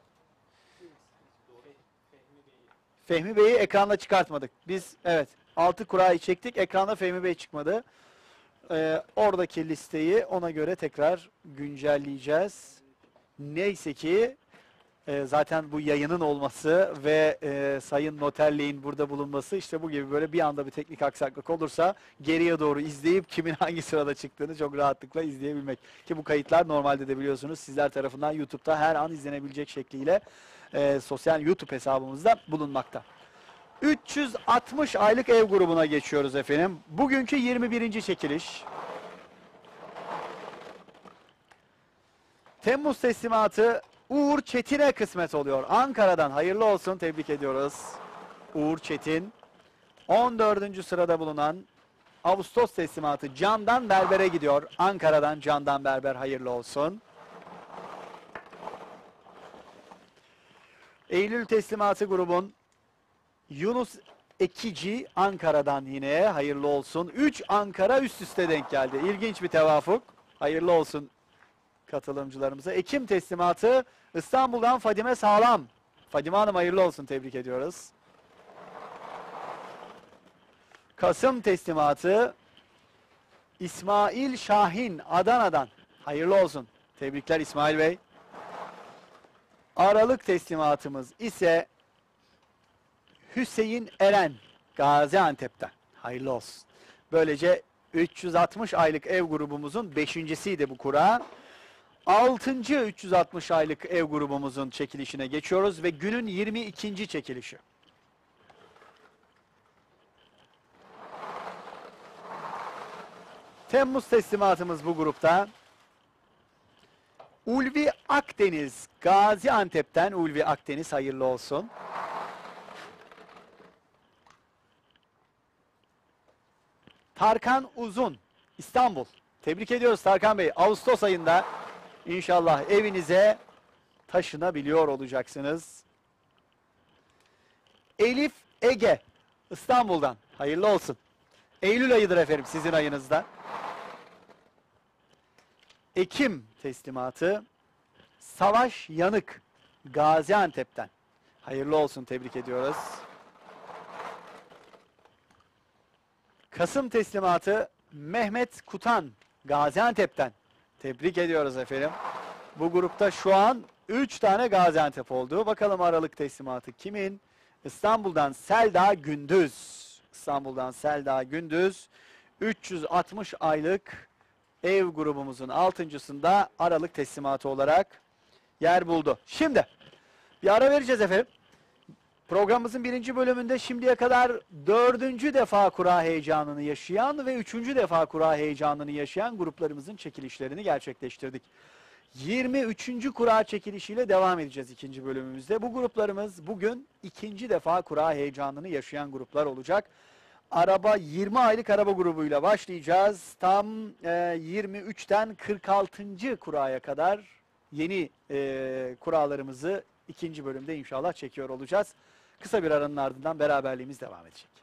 Fehmi Bey'i ekranda çıkartmadık. Biz evet altı kurayı çektik. Ekranda Fehmi Bey çıkmadı. Ee, oradaki listeyi ona göre tekrar güncelleyeceğiz. Neyse ki e, zaten bu yayının olması ve e, Sayın Noterliğin burada bulunması işte bu gibi böyle bir anda bir teknik aksaklık olursa geriye doğru izleyip kimin hangi sırada çıktığını çok rahatlıkla izleyebilmek. Ki bu kayıtlar normalde de biliyorsunuz sizler tarafından YouTube'da her an izlenebilecek şekliyle e, sosyal YouTube hesabımızda bulunmakta. üç yüz altmış aylık ev grubuna geçiyoruz efendim. Bugünkü yirmi birinci çekiliş. Temmuz teslimatı Uğur Çetin'e kısmet oluyor. Ankara'dan hayırlı olsun, tebrik ediyoruz. Uğur Çetin. on dördüncü sırada bulunan Ağustos teslimatı Candan Berber'e gidiyor. Ankara'dan Candan Berber hayırlı olsun. Eylül teslimatı grubun Yunus Ekici Ankara'dan yine hayırlı olsun. üç Ankara üst üste denk geldi. İlginç bir tevafuk. Hayırlı olsun katılımcılarımıza. Ekim teslimatı İstanbul'dan Fadime Sağlam. Fadime Hanım hayırlı olsun, tebrik ediyoruz. Kasım teslimatı İsmail Şahin Adana'dan. Hayırlı olsun. Tebrikler İsmail Bey. Aralık teslimatımız ise Hüseyin Eren Gaziantep'ten. Hayırlı olsun. Böylece üç yüz altmış aylık ev grubumuzun beşincisiydi bu kura. altıncı üç yüz altmış aylık ev grubumuzun çekilişine geçiyoruz ve günün yirmi ikinci çekilişi. Temmuz teslimatımız bu grupta. Ulvi Akdeniz Gaziantep'ten. Ulvi Akdeniz hayırlı olsun. Tarkan Uzun İstanbul. Tebrik ediyoruz Tarkan Bey. Ağustos ayında İnşallah evinize taşınabiliyor olacaksınız. Elif Ege İstanbul'dan. Hayırlı olsun. Eylül ayıdır efendim sizin ayınızda. Ekim teslimatı Savaş Yanık Gaziantep'ten. Hayırlı olsun, tebrik ediyoruz. Kasım teslimatı Mehmet Kutan Gaziantep'ten. Tebrik ediyoruz efendim. Bu grupta şu an üç tane Gaziantep oldu. Bakalım Aralık teslimatı kimin? İstanbul'dan Selda Gündüz. İstanbul'dan Selda Gündüz. üç yüz altmış aylık ev grubumuzun altıncısında Aralık teslimatı olarak yer buldu. Şimdi bir ara vereceğiz efendim. Programımızın birinci bölümünde şimdiye kadar dördüncü defa kura heyecanını yaşayan ve üçüncü defa kura heyecanını yaşayan gruplarımızın çekilişlerini gerçekleştirdik. yirmi üçüncü kura çekilişiyle devam edeceğiz ikinci bölümümüzde. Bu gruplarımız bugün ikinci defa kura heyecanını yaşayan gruplar olacak. Araba yirmi aylık araba grubuyla başlayacağız. Tam e, yirmi üçten kırk altıncı kuraya kadar yeni e, kuralarımızı ikinci bölümde inşallah çekiyor olacağız. Kısa bir aranın ardından beraberliğimiz devam edecek.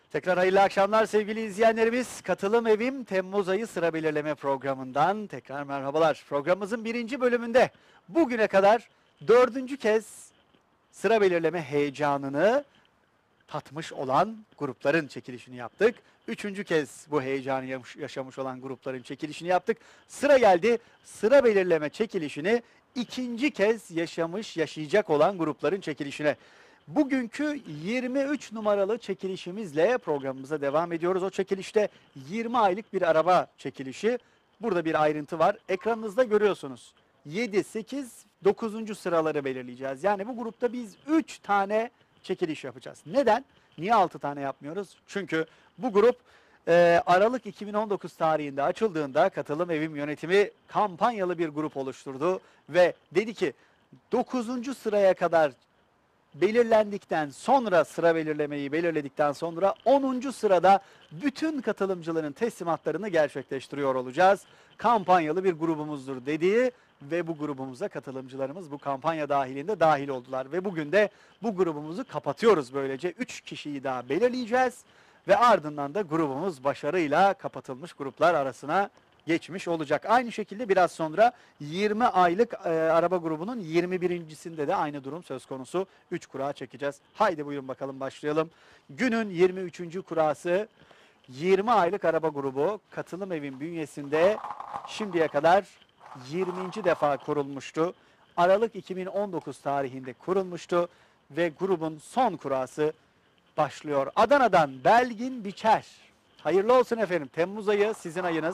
Tekrar hayırlı akşamlar sevgili izleyenlerimiz. Katılım Evim Temmuz ayı sıra belirleme programından tekrar merhabalar. Programımızın birinci bölümünde bugüne kadar dördüncü kez sıra belirleme heyecanını tatmış olan grupların çekilişini yaptık. Üçüncü kez bu heyecanı yaşamış olan grupların çekilişini yaptık. Sıra geldi, sıra belirleme çekilişini ikinci kez yaşamış, yaşayacak olan grupların çekilişine. Bugünkü yirmi üç numaralı çekilişimizle programımıza devam ediyoruz. O çekilişte yirmi aylık bir araba çekilişi. Burada bir ayrıntı var. Ekranınızda görüyorsunuz. yedi, sekiz, dokuzuncu sıraları belirleyeceğiz. Yani bu grupta biz üç tane çekiliş yapacağız. Neden? Niye altı tane yapmıyoruz? Çünkü bu grup e, Aralık iki bin on dokuz tarihinde açıldığında Katılım Evim yönetimi kampanyalı bir grup oluşturdu ve dedi ki dokuzuncu sıraya kadar belirlendikten sonra, sıra belirlemeyi belirledikten sonra onuncu sırada bütün katılımcıların teslimatlarını gerçekleştiriyor olacağız. Kampanyalı bir grubumuzdur dediği ve bu grubumuza katılımcılarımız bu kampanya dahilinde dahil oldular. Ve bugün de bu grubumuzu kapatıyoruz böylece. üç kişiyi daha belirleyeceğiz ve ardından da grubumuz başarıyla kapatılmış gruplar arasına geçmiş olacak. Aynı şekilde biraz sonra yirmi aylık e, araba grubunun yirmi birincisinde de aynı durum söz konusu. üç kura çekeceğiz. Haydi buyurun bakalım başlayalım. Günün yirmi üçüncü kurası yirmi aylık araba grubu Katılım Evin bünyesinde şimdiye kadar yirminci defa kurulmuştu. Aralık iki bin on dokuz tarihinde kurulmuştu ve grubun son kurası başlıyor. Adana'dan Belgin Biçer. Hayırlı olsun efendim. Temmuz ayı sizin ayınız.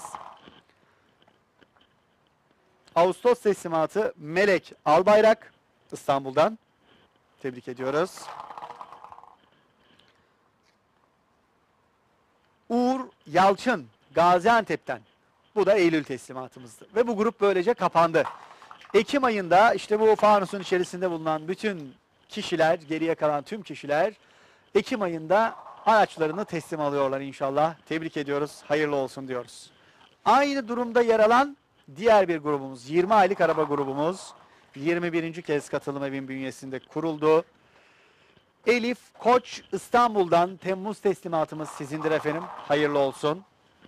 Ağustos teslimatı Melek Albayrak İstanbul'dan. Tebrik ediyoruz. Uğur Yalçın Gaziantep'ten. Bu da Eylül teslimatımızdı. Ve bu grup böylece kapandı. Ekim ayında işte bu fanusun içerisinde bulunan bütün kişiler, geriye kalan tüm kişiler Ekim ayında araçlarını teslim alıyorlar inşallah. Tebrik ediyoruz. Hayırlı olsun diyoruz. Aynı durumda yer alan diğer bir grubumuz, yirmi aylık araba grubumuz, yirmi birinci kez Katılım Evin bünyesinde kuruldu. Elif Koç İstanbul'dan Temmuz teslimatımız sizindir efendim. Hayırlı olsun.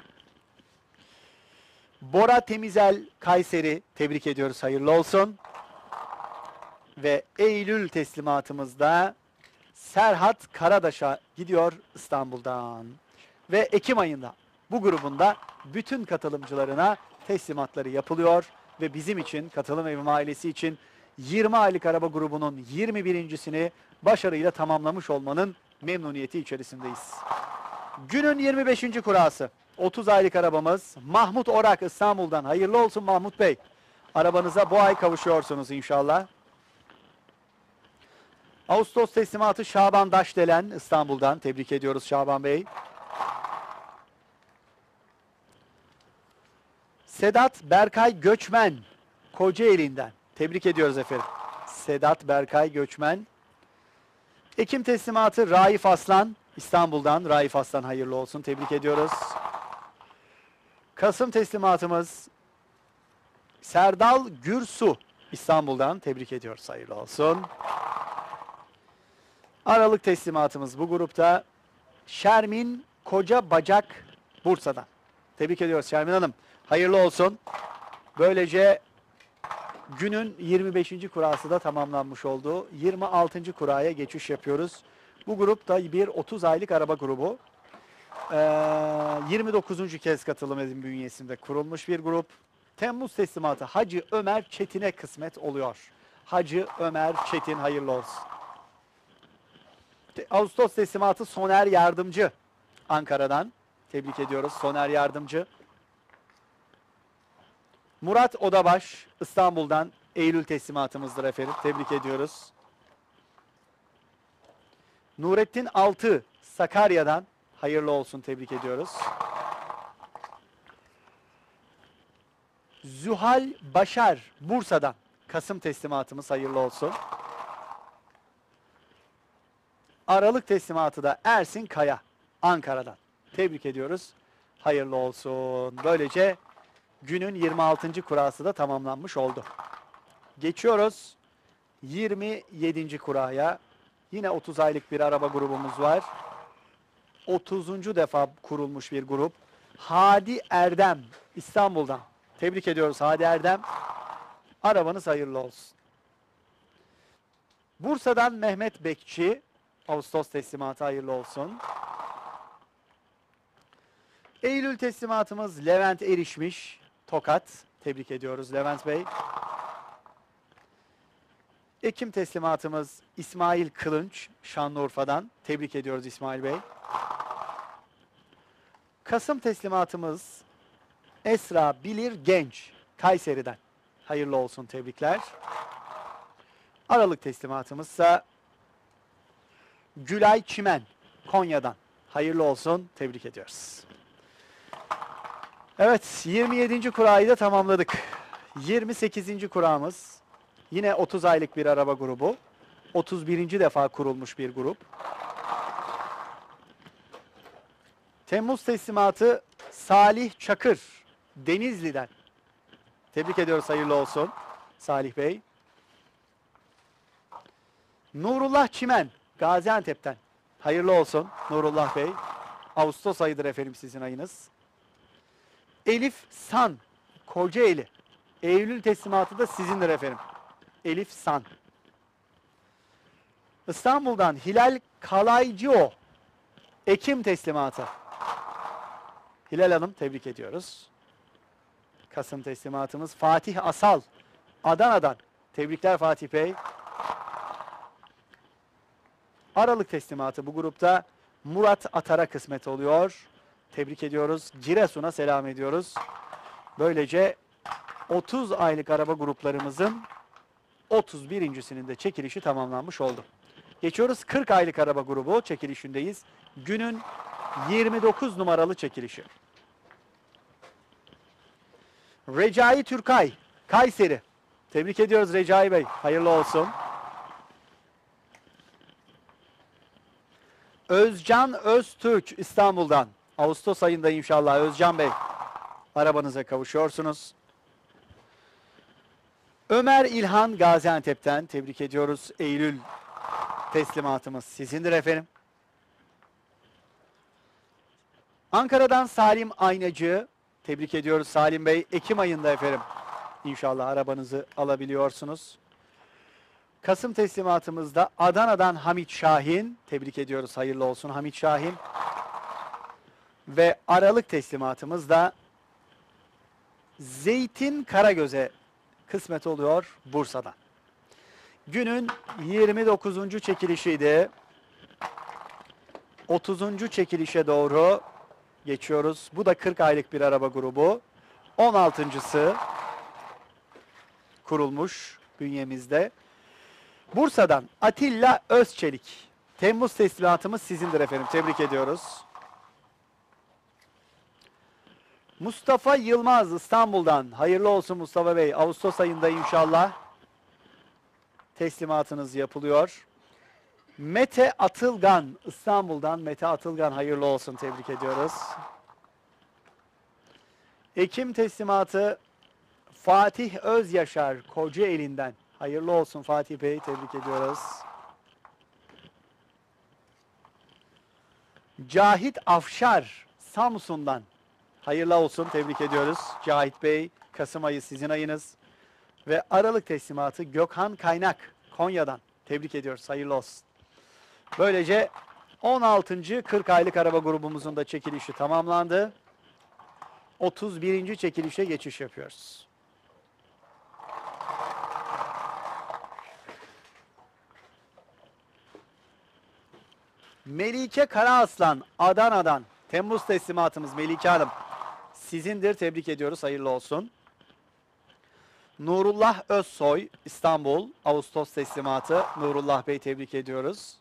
Bora Temizel Kayseri, tebrik ediyoruz. Hayırlı olsun. Ve Eylül teslimatımızda Serhat Karadaş'a gidiyor İstanbul'dan. Ve Ekim ayında bu grubunda bütün katılımcılarına teslimatları yapılıyor ve bizim için, Katılım Evim ailesi için yirmi aylık araba grubunun yirmi birincisini başarıyla tamamlamış olmanın memnuniyeti içerisindeyiz. Günün yirmi beşinci kurası. otuz aylık arabamız Mahmut Orak İstanbul'dan. Hayırlı olsun Mahmut Bey. Arabanıza bu ay kavuşuyorsunuz inşallah. Ağustos teslimatı Şaban Daşdelen İstanbul'dan. Tebrik ediyoruz Şaban Bey. Sedat Berkay Göçmen Kocaeli'nden. Tebrik ediyoruz efendim. Sedat Berkay Göçmen. Ekim teslimatı Raif Aslan İstanbul'dan. Raif Aslan hayırlı olsun. Tebrik ediyoruz. Kasım teslimatımız Serdal Gürsu İstanbul'dan. Tebrik ediyoruz. Hayırlı olsun. Aralık teslimatımız bu grupta Şermin Koca Bacak Bursa'dan. Tebrik ediyoruz Şermin Hanım. Hayırlı olsun. Böylece günün yirmi beşinci kurası da tamamlanmış oldu. yirmi altıncı kuraya geçiş yapıyoruz. Bu grup da bir otuz aylık araba grubu. Ee, yirmi dokuzuncu kez Katılım Evim bünyesinde kurulmuş bir grup. Temmuz teslimatı Hacı Ömer Çetin'e kısmet oluyor. Hacı Ömer Çetin hayırlı olsun. Ağustos teslimatı Soner Yardımcı Ankara'dan. Tebrik ediyoruz Soner Yardımcı. Murat Odabaş İstanbul'dan Eylül teslimatımızdır efendim. Tebrik ediyoruz. Nurettin Altı Sakarya'dan hayırlı olsun tebrik ediyoruz. Zühal Başar Bursa'dan Kasım teslimatımız hayırlı olsun. Aralık teslimatı da Ersin Kaya Ankara'dan. Tebrik ediyoruz. Hayırlı olsun. Böylece günün yirmi altıncı kurası da tamamlanmış oldu. Geçiyoruz yirmi yedinci kuraya. Yine otuz aylık bir araba grubumuz var. otuzuncu defa kurulmuş bir grup. Hadi Erdem İstanbul'dan. Tebrik ediyoruz Hadi Erdem. Arabanız hayırlı olsun. Bursa'dan Mehmet Bekçi. Ağustos teslimatı hayırlı olsun. Eylül teslimatımız Levent Erişmiş. Tokat. Tebrik ediyoruz Levent Bey. Ekim teslimatımız İsmail Kılınç. Şanlıurfa'dan. Tebrik ediyoruz İsmail Bey. Kasım teslimatımız Esra Bilir Genç. Kayseri'den. Hayırlı olsun, tebrikler. Aralık teslimatımızsa Gülay Çimen, Konya'dan. Hayırlı olsun, tebrik ediyoruz. Evet, yirmi yedinci kurayı da tamamladık. yirmi sekizinci kuramız yine otuz aylık bir araba grubu. otuz birinci defa kurulmuş bir grup. Temmuz teslimatı Salih Çakır, Denizli'den. Tebrik ediyoruz, hayırlı olsun Salih Bey. Nurullah Çimen, Gaziantep'ten. Hayırlı olsun Nurullah Bey. Ağustos ayıdır efendim sizin ayınız. Elif San, Kocaeli. Eylül teslimatı da sizindir efendim. Elif San. İstanbul'dan Hilal Kalaycıo, Ekim teslimatı. Hilal Hanım, tebrik ediyoruz. Kasım teslimatımız Fatih Asal, Adana'dan. Tebrikler Fatih Bey. Aralık teslimatı bu grupta Murat Atar'a kısmet oluyor. Tebrik ediyoruz. Giresun'a selam ediyoruz. Böylece otuz aylık araba gruplarımızın otuz birincisinin de çekilişi tamamlanmış oldu. Geçiyoruz kırk aylık araba grubu çekilişindeyiz. Günün yirmi dokuz numaralı çekilişi. Recai Türkay, Kayseri. Tebrik ediyoruz Recai Bey. Hayırlı olsun. Özcan Öztürk, İstanbul'dan. Ağustos ayında inşallah Özcan Bey arabanıza kavuşuyorsunuz. Ömer İlhan, Gaziantep'ten. Tebrik ediyoruz. Eylül teslimatımız sizindir efendim. Ankara'dan Salim Aynacı. Tebrik ediyoruz Salim Bey. Ekim ayında efendim İnşallah arabanızı alabiliyorsunuz. Kasım teslimatımızda Adana'dan Hamit Şahin. Tebrik ediyoruz. Hayırlı olsun Hamit Şahin. Ve Aralık teslimatımızda Zeytin Karagöz'e kısmet oluyor Bursa'dan. Günün yirmi dokuzuncu çekilişiydi. otuzuncu çekilişe doğru geçiyoruz. Bu da kırk aylık bir araba grubu. on altıncısı kurulmuş bünyemizde. Bursa'dan Atilla Özçelik. Temmuz teslimatımız sizindir efendim. Tebrik ediyoruz. Mustafa Yılmaz, İstanbul'dan. Hayırlı olsun Mustafa Bey. Ağustos ayında inşallah teslimatınız yapılıyor. Mete Atılgan, İstanbul'dan. Mete Atılgan, hayırlı olsun. Tebrik ediyoruz. Ekim teslimatı Fatih Özyaşar, Kocaeli'nden. Hayırlı olsun Fatih Bey, tebrik ediyoruz. Cahit Afşar, Samsun'dan. Hayırlı olsun, tebrik ediyoruz. Cahit Bey, Kasım ayı sizin ayınız. Ve Aralık teslimatı Gökhan Kaynak, Konya'dan. Tebrik ediyoruz, hayırlı olsun. Böylece on altıncı kırk aylık araba grubumuzun da çekilişi tamamlandı. otuz birinci çekilişe geçiş yapıyoruz. Melike Karaaslan, Adana'dan. Temmuz teslimatımız Melike Hanım sizindir. Tebrik ediyoruz. Hayırlı olsun. Nurullah Özsoy, İstanbul. Ağustos teslimatı. Nurullah Bey, tebrik ediyoruz.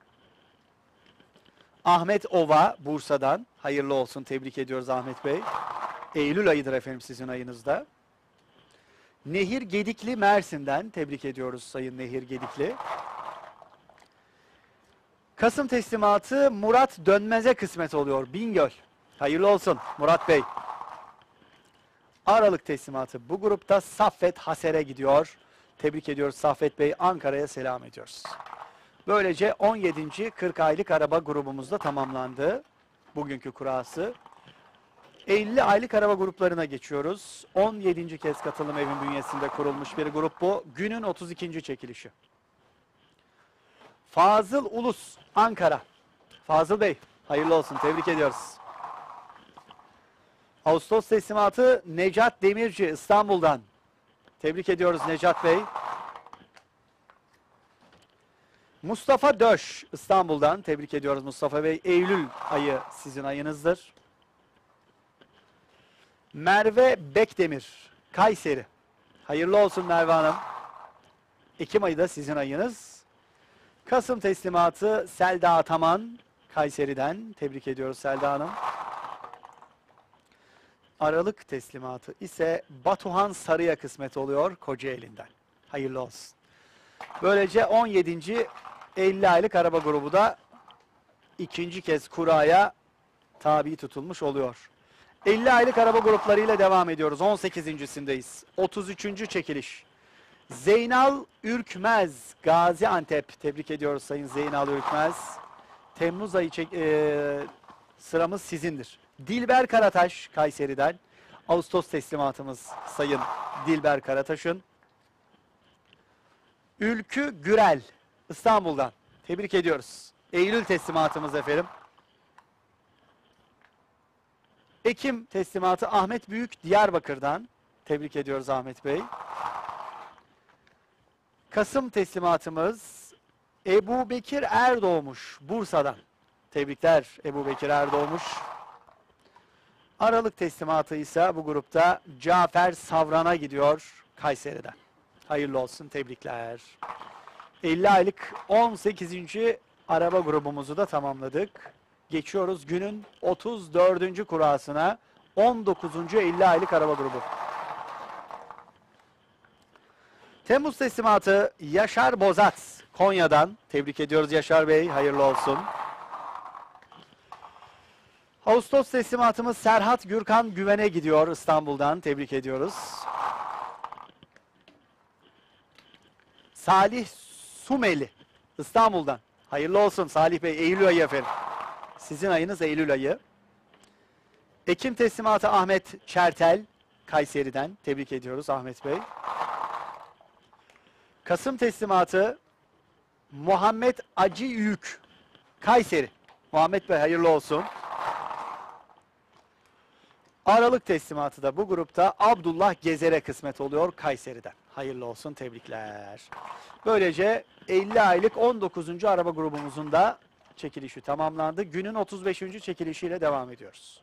Ahmet Ova, Bursa'dan. Hayırlı olsun. Tebrik ediyoruz Ahmet Bey. Eylül ayıdır efendim sizin ayınızda. Nehir Gedikli, Mersin'den. Tebrik ediyoruz Sayın Nehir Gedikli. Kasım teslimatı Murat Dönmez'e kısmet oluyor. Bingöl. Hayırlı olsun Murat Bey. Aralık teslimatı bu grupta Saffet Haser'e gidiyor. Tebrik ediyoruz Saffet Bey. Ankara'ya selam ediyoruz. Böylece on yedinci kırk aylık araba grubumuz da tamamlandı. bugünkü kurası. elli aylık araba gruplarına geçiyoruz. on yedinci kez katılım evin bünyesinde kurulmuş bir grup bu. Günün otuz ikinci çekilişi. Fazıl Ulus, Ankara. Fazıl Bey, hayırlı olsun. Tebrik ediyoruz. Ağustos teslimatı Necat Demirci, İstanbul'dan. Tebrik ediyoruz Necat Bey. Mustafa Döş, İstanbul'dan. Tebrik ediyoruz Mustafa Bey. Eylül ayı sizin ayınızdır. Merve Bekdemir, Kayseri. Hayırlı olsun Merve Hanım. Ekim ayı da sizin ayınız. Kasım teslimatı Selda Ataman, Kayseri'den. Tebrik ediyoruz Selda Hanım. Aralık teslimatı ise Batuhan Sarı'ya kısmet oluyor Kocaeli'nden. Hayırlı olsun. Böylece on yedinci elli aylık araba grubu da ikinci kez kuraya tabi tutulmuş oluyor. elli aylık araba gruplarıyla devam ediyoruz. on sekizincisindeyiz. otuz üçüncü çekiliş. Zeynal Ürkmez, Gaziantep. Tebrik ediyoruz Sayın Zeynal Ürkmez. Temmuz ayı çek e, sıramız sizindir. Dilber Karataş, Kayseri'den. Ağustos teslimatımız Sayın Dilber Karataş'ın. Ülkü Gürel, İstanbul'dan. Tebrik ediyoruz. Eylül teslimatımız efendim. Ekim teslimatı Ahmet Büyük, Diyarbakır'dan. Tebrik ediyoruz Ahmet Bey. Kasım teslimatımız Ebu Bekir Erdoğmuş, Bursa'dan. Tebrikler Ebu Bekir Erdoğmuş. Aralık teslimatı ise bu grupta Cafer Savran'a gidiyor Kayseri'den. Hayırlı olsun, tebrikler. elli aylık on sekizinci araba grubumuzu da tamamladık. Geçiyoruz günün otuz dördüncü kurasına. on dokuzuncu elli aylık araba grubu. Temmuz teslimatı Yaşar Bozat, Konya'dan. Tebrik ediyoruz Yaşar Bey, hayırlı olsun. Ağustos teslimatımız Serhat Gürkan Güven'e gidiyor İstanbul'dan. Tebrik ediyoruz. Salih Sumeli, İstanbul'dan. Hayırlı olsun Salih Bey, Eylül ayı efendim. Sizin ayınız Eylül ayı. Ekim teslimatı Ahmet Çertel, Kayseri'den. Tebrik ediyoruz Ahmet Bey. Kasım teslimatı Muhammed Acı Yük, Kayseri. Muhammed Bey hayırlı olsun. Aralık teslimatı da bu grupta Abdullah Gezer'e kısmet oluyor Kayseri'den. Hayırlı olsun, tebrikler. Böylece elli aylık on dokuzuncu araba grubumuzun da çekilişi tamamlandı. Günün otuz beşinci çekilişiyle devam ediyoruz.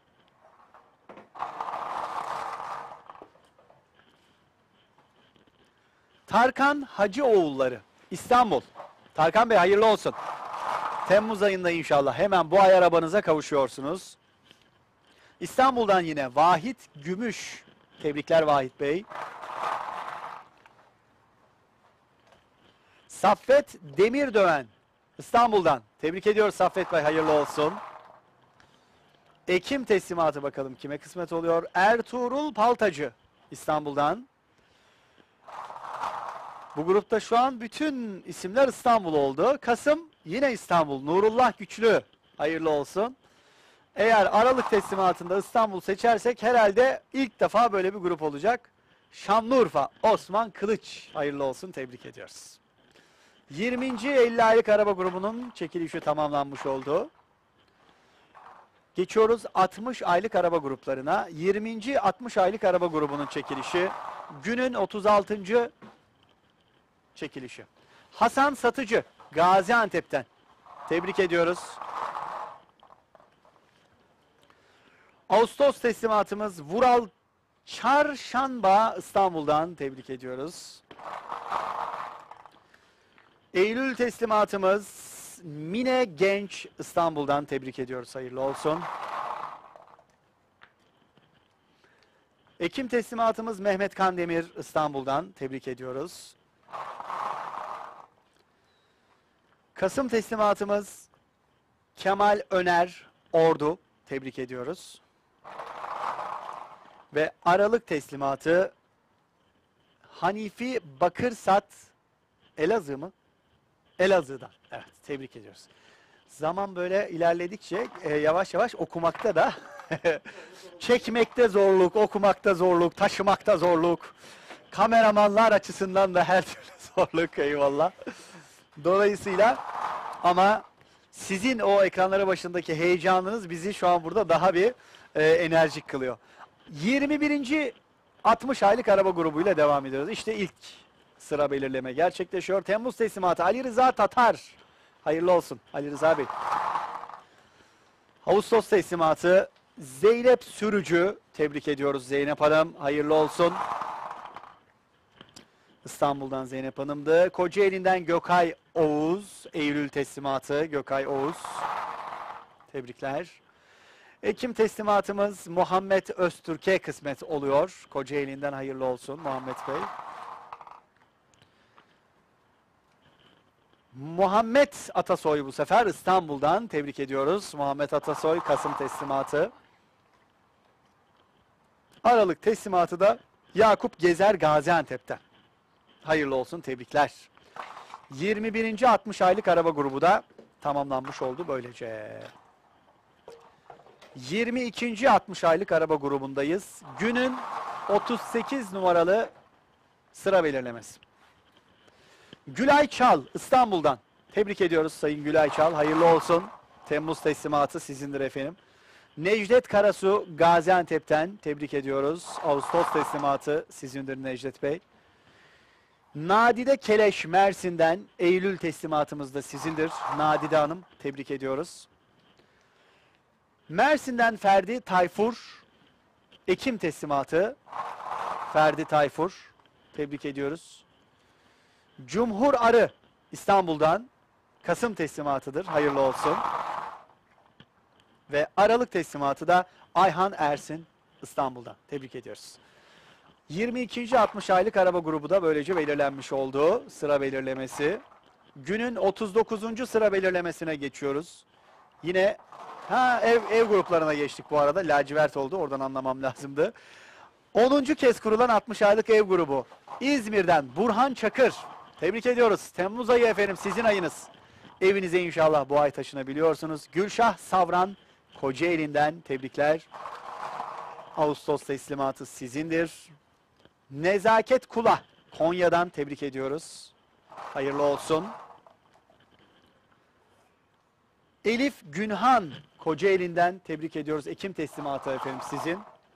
Tarkan Hacıoğulları, İstanbul. Tarkan Bey hayırlı olsun. Temmuz ayında inşallah hemen bu ay arabanıza kavuşuyorsunuz. İstanbul'dan yine Vahit Gümüş. Tebrikler Vahit Bey. Saffet Demirdöven, İstanbul'dan. Tebrik ediyoruz Saffet Bey, hayırlı olsun. Ekim teslimatı bakalım kime kısmet oluyor. Ertuğrul Paltacı, İstanbul'dan. Bu grupta şu an bütün isimler İstanbul oldu. Kasım yine İstanbul. Nurullah Güçlü, hayırlı olsun. Eğer Aralık teslimatında İstanbul seçersek herhalde ilk defa böyle bir grup olacak. Şanlıurfa, Osman Kılıç, hayırlı olsun, tebrik ediyoruz. yirminci elli aylık araba grubunun çekilişi tamamlanmış oldu. Geçiyoruz altmış aylık araba gruplarına. yirminci altmış aylık araba grubunun çekilişi. Günün otuz altıncı çekilişi. Hasan Satıcı, Gaziantep'ten. Tebrik ediyoruz. Ağustos teslimatımız Vural Çarşamba, İstanbul'dan. Tebrik ediyoruz. Eylül teslimatımız Mine Genç, İstanbul'dan. Tebrik ediyoruz, hayırlı olsun. Ekim teslimatımız Mehmet Kandemir, İstanbul'dan. Tebrik ediyoruz. Kasım teslimatımız Kemal Öner, Ordu. Tebrik ediyoruz. Ve Aralık teslimatı Hanifi Bakırsat, Elazığ mı? Elazığ'dan. Evet, tebrik ediyoruz. Zaman böyle ilerledikçe e, yavaş yavaş okumakta da çekmekte zorluk, okumakta zorluk, taşımakta zorluk. Kameramanlar açısından da her türlü zorluk, eyvallah. Dolayısıyla ama sizin o ekranları başındaki heyecanınız bizi şu an burada daha bir e, enerjik kılıyor. yirmi birinci altmış aylık araba grubuyla devam ediyoruz. İşte ilk sıra belirleme gerçekleşiyor. Temmuz teslimatı Ali Rıza Tatar. Hayırlı olsun Ali Rıza Bey. Ağustos teslimatı Zeynep Sürücü. Tebrik ediyoruz Zeynep Hanım. Hayırlı olsun. İstanbul'dan Zeynep Hanım'dı. Kocaeli'nden Gökay Oğuz. Eylül teslimatı Gökay Oğuz. Tebrikler. Ekim teslimatımız Muhammed Öztürk'e kısmet oluyor. Kocaeli'nden hayırlı olsun Muhammed Bey. Muhammed Atasoy bu sefer İstanbul'dan tebrik ediyoruz. Muhammed Atasoy Kasım teslimatı. Aralık teslimatı da Yakup Gezer Gaziantep'ten. Hayırlı olsun, tebrikler. yirmi birinci altmış aylık araba grubu da tamamlanmış oldu böylece. yirmi ikinci altmış aylık araba grubundayız. Günün otuz sekiz numaralı sıra belirlemesi. Gülay Çal İstanbul'dan. Tebrik ediyoruz Sayın Gülay Çal. Hayırlı olsun. Temmuz teslimatı sizindir efendim. Necdet Karasu Gaziantep'ten tebrik ediyoruz. Ağustos teslimatı sizindir Necdet Bey. Nadide Keleş Mersin'den Eylül teslimatımız da sizindir. Nadide Hanım tebrik ediyoruz. Mersin'den Ferdi Tayfur Ekim teslimatı. Ferdi Tayfur tebrik ediyoruz. Cumhur Arı İstanbul'dan Kasım teslimatıdır. Hayırlı olsun. Ve Aralık teslimatı da Ayhan Ersin İstanbul'dan. Tebrik ediyoruz. yirmi ikinci altmış aylık araba grubu da böylece belirlenmiş oldu. Sıra belirlemesi. Günün otuz dokuzuncu sıra belirlemesine geçiyoruz. Yine ha ev ev gruplarına geçtik bu arada. Lacivert oldu. Oradan anlamam lazımdı. onuncu kez kurulan altmış aylık ev grubu. İzmir'den Burhan Çakır. Tebrik ediyoruz. Temmuz ayı efendim sizin ayınız. Evinize inşallah bu ay taşınabiliyorsunuz. Gülşah Savran Kocaeli'nden tebrikler. Ağustos teslimatı sizindir. Nezaket Kula Konya'dan tebrik ediyoruz. Hayırlı olsun. Elif Günhan Kocaeli'nden tebrik ediyoruz. Ekim teslimatı efendim sizin.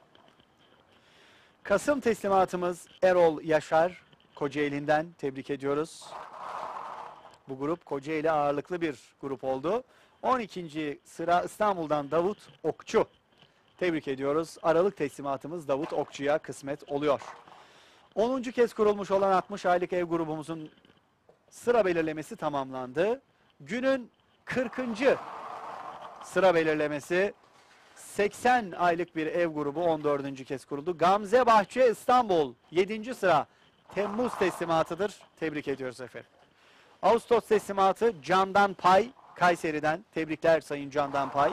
Kasım teslimatımız Erol Yaşar Kocaeli'nden tebrik ediyoruz. Bu grup Kocaeli ağırlıklı bir grup oldu. on ikinci sıra İstanbul'dan Davut Okçu. Tebrik ediyoruz. Aralık teslimatımız Davut Okçu'ya kısmet oluyor. onuncu kez kurulmuş olan altmış aylık ev grubumuzun sıra belirlemesi tamamlandı. Günün kırkıncı sıra belirlemesi seksen aylık bir ev grubu on dördüncü kez kuruldu. Gamze Bahçe İstanbul yedinci sıra Temmuz teslimatıdır. Tebrik ediyoruz efendim. Ağustos teslimatı Candan Pay Kayseri'den. Tebrikler Sayın Candan Pay.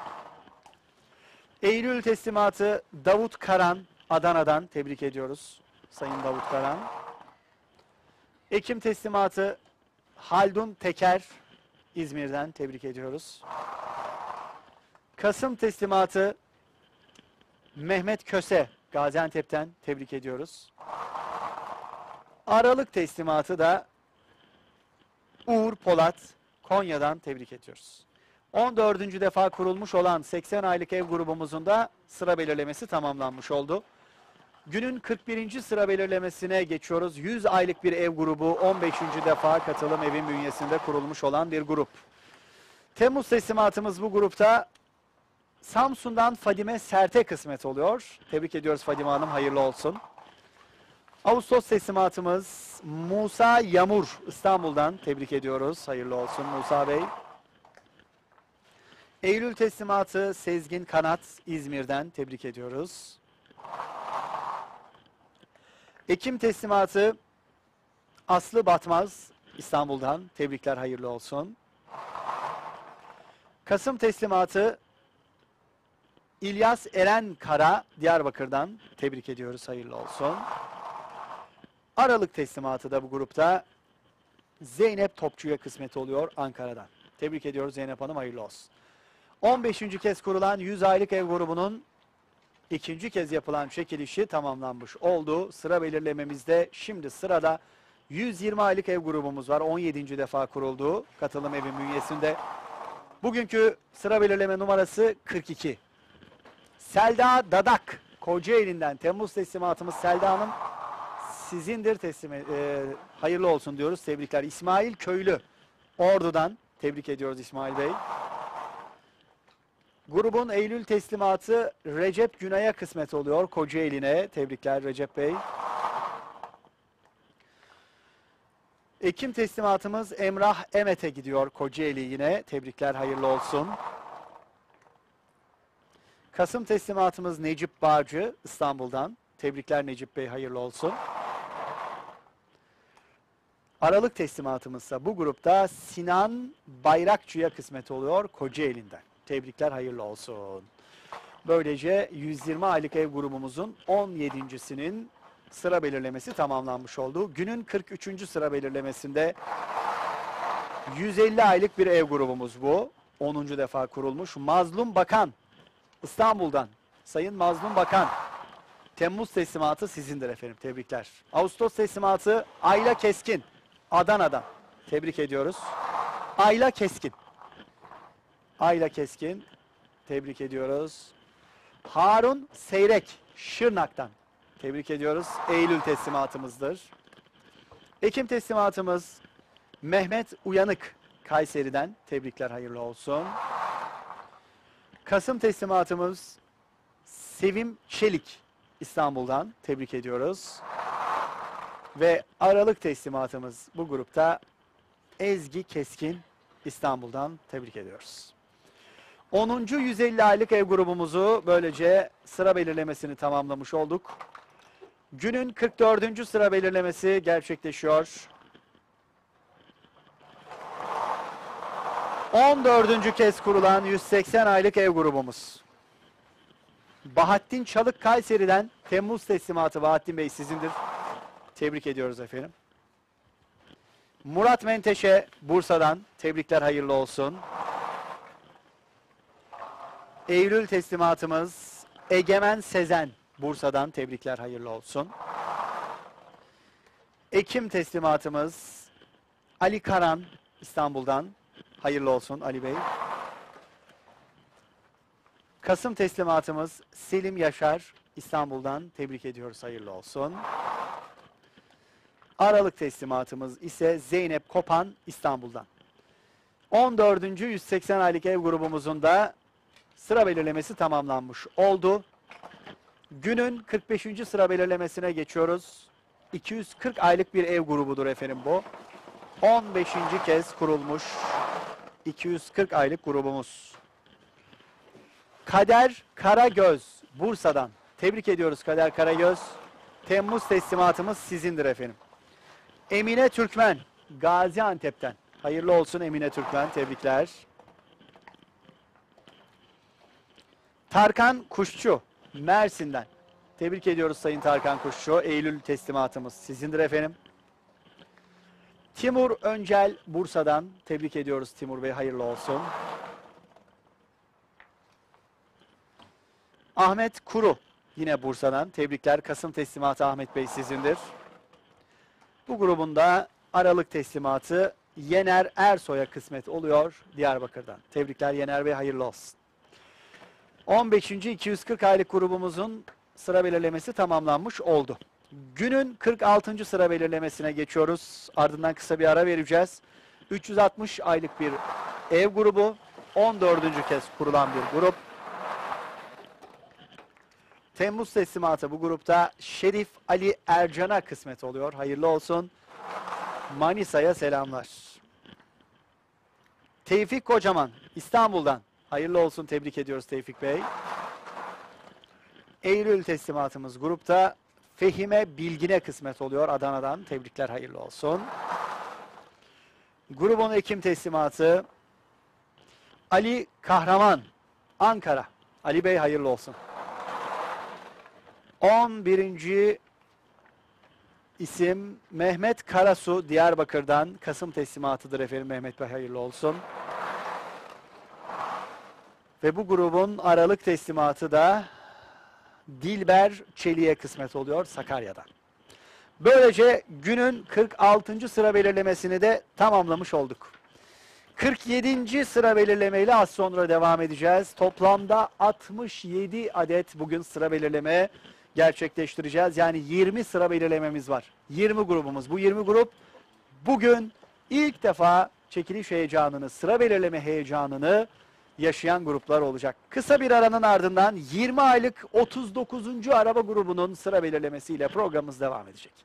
Eylül teslimatı Davut Karan Adana'dan. Tebrik ediyoruz Sayın Davut Karan. Ekim teslimatı Haldun Teker İzmir'den. Tebrik ediyoruz. Kasım teslimatı Mehmet Köse Gaziantep'ten. Tebrik ediyoruz. Aralık teslimatı da Uğur Polat Konya'dan tebrik ediyoruz. on dördüncü defa kurulmuş olan seksen aylık ev grubumuzun da sıra belirlemesi tamamlanmış oldu. Günün kırk birinci sıra belirlemesine geçiyoruz. yüz aylık bir ev grubu on beşinci defa katılım evin bünyesinde kurulmuş olan bir grup. Temmuz teslimatımız bu grupta Samsun'dan Fadime Sert'e kısmet oluyor. Tebrik ediyoruz Fadime Hanım, hayırlı olsun. Ağustos teslimatımız Musa Yamur İstanbul'dan tebrik ediyoruz. Hayırlı olsun Musa Bey. Eylül teslimatı Sezgin Kanat İzmir'den tebrik ediyoruz. Ekim teslimatı Aslı Batmaz İstanbul'dan tebrikler, hayırlı olsun. Kasım teslimatı İlyas Eren Kara Diyarbakır'dan tebrik ediyoruz, hayırlı olsun. Aralık teslimatı da bu grupta Zeynep Topçu'ya kısmet oluyor Ankara'dan. Tebrik ediyoruz Zeynep Hanım, hayırlı olsun. on beşinci kez kurulan yüz aylık ev grubunun ikinci kez yapılan çekilişi tamamlanmış oldu. Sıra belirlememizde şimdi sırada yüz yirmi aylık ev grubumuz var. on yedinci defa kuruldu katılım evin bünyesinde. Bugünkü sıra belirleme numarası kırk iki. Selda Dadak, Kocaeli'nden Temmuz teslimatımız. Selda Hanım sizindir, teslim e, hayırlı olsun diyoruz. Tebrikler. İsmail Köylü, Ordu'dan tebrik ediyoruz İsmail Bey. Grubun Eylül teslimatı Recep Günay'a kısmet oluyor. Kocaeli'ne tebrikler Recep Bey. Ekim teslimatımız Emrah Emet'e gidiyor Kocaeli yine. Tebrikler, hayırlı olsun. Kasım teslimatımız Necip Bağcı İstanbul'dan. Tebrikler Necip Bey, hayırlı olsun. Aralık teslimatımızsa bu grupta Sinan Bayrakçı'ya kısmet oluyor Kocaeli'nden. Tebrikler, hayırlı olsun. Böylece yüz yirmi aylık ev grubumuzun on yedincisinin sıra belirlemesi tamamlanmış oldu. Günün kırk üçüncü sıra belirlemesinde yüz elli aylık bir ev grubumuz bu. onuncu defa kurulmuş. Mazlum Bakan İstanbul'dan. Sayın Mazlum Bakan. Temmuz teslimatı sizindir efendim. Tebrikler. Ağustos teslimatı Ayla Keskin. Adana'dan. Tebrik ediyoruz. Ayla Keskin. Ayla Keskin. Tebrik ediyoruz. Harun Seyrek. Şırnak'tan. Tebrik ediyoruz. Eylül teslimatımızdır. Ekim teslimatımız Mehmet Uyanık. Kayseri'den. Tebrikler, hayırlı olsun. Kasım teslimatımız Sevim Çelik. İstanbul'dan. Tebrik ediyoruz. Ve Aralık teslimatımız bu grupta Ezgi Keskin İstanbul'dan. Tebrik ediyoruz. onuncu yüz elli aylık ev grubumuzu böylece sıra belirlemesini tamamlamış olduk. Günün kırk dördüncü sıra belirlemesi gerçekleşiyor. on dördüncü kez kurulan yüz seksen aylık ev grubumuz. Bahattin Çalık Kayseri'den Temmuz teslimatı. Bahattin Bey sizindir. Tebrik ediyoruz efendim. Murat Menteşe Bursa'dan. Tebrikler, hayırlı olsun. Eylül teslimatımız Egemen Sezen Bursa'dan. Tebrikler, hayırlı olsun. Ekim teslimatımız Ali Karan İstanbul'dan. Hayırlı olsun Ali Bey. Kasım teslimatımız Selim Yaşar İstanbul'dan. Tebrik ediyoruz, hayırlı olsun. Aralık teslimatımız ise Zeynep Kopan İstanbul'dan. on dördüncü yüz seksen aylık ev grubumuzun da sıra belirlemesi tamamlanmış oldu. Günün kırk beşinci sıra belirlemesine geçiyoruz. iki yüz kırk aylık bir ev grubudur efendim bu. on beşinci kez kurulmuş iki yüz kırk aylık grubumuz. Kader Karagöz Bursa'dan. Tebrik ediyoruz Kader Karagöz. Temmuz teslimatımız sizindir efendim. Emine Türkmen Gaziantep'ten. Hayırlı olsun Emine Türkmen. Tebrikler. Tarkan Kuşçu Mersin'den. Tebrik ediyoruz Sayın Tarkan Kuşçu. Eylül teslimatımız sizindir efendim. Timur Öncel Bursa'dan. Tebrik ediyoruz Timur Bey. Hayırlı olsun. Ahmet Kuru yine Bursa'dan. Tebrikler. Kasım teslimatı Ahmet Bey sizindir. Bu grubunda Aralık teslimatı Yener Ersoy'a kısmet oluyor Diyarbakır'dan. Tebrikler Yener Bey, hayırlı olsun. on beşinci iki yüz kırk aylık grubumuzun sıra belirlemesi tamamlanmış oldu. Günün kırk altıncı sıra belirlemesine geçiyoruz. Ardından kısa bir ara vereceğiz. üç yüz altmış aylık bir ev grubu. on dördüncü kez kurulan bir grup. Temmuz teslimatı bu grupta Şerif Ali Ercan'a kısmet oluyor. Hayırlı olsun. Manisa'ya selamlar. Tevfik Kocaman İstanbul'dan. Hayırlı olsun, tebrik ediyoruz Tevfik Bey. Eylül teslimatımız grupta Fehime Bilgin'e kısmet oluyor Adana'dan. Tebrikler, hayırlı olsun. Grubun Ekim teslimatı Ali Kahraman Ankara. Ali Bey, hayırlı olsun. on birinci isim Mehmet Karasu Diyarbakır'dan. Kasım teslimatıdır efendim Mehmet Bey, hayırlı olsun. Ve bu grubun Aralık teslimatı da Dilber Çelik'e kısmet oluyor Sakarya'dan. Böylece günün kırk altıncı sıra belirlemesini de tamamlamış olduk. kırk yedinci sıra belirlemeyle az sonra devam edeceğiz. Toplamda altmış yedi adet bugün sıra belirleme gerçekleştireceğiz. Yani yirmi sıra belirlememiz var. yirmi grubumuz. Bu yirmi grup bugün ilk defa çekiliş heyecanını, sıra belirleme heyecanını yaşayan gruplar olacak. Kısa bir aranın ardından yirmi aylık otuz dokuzuncu araba grubunun sıra belirlemesiyle programımız devam edecek.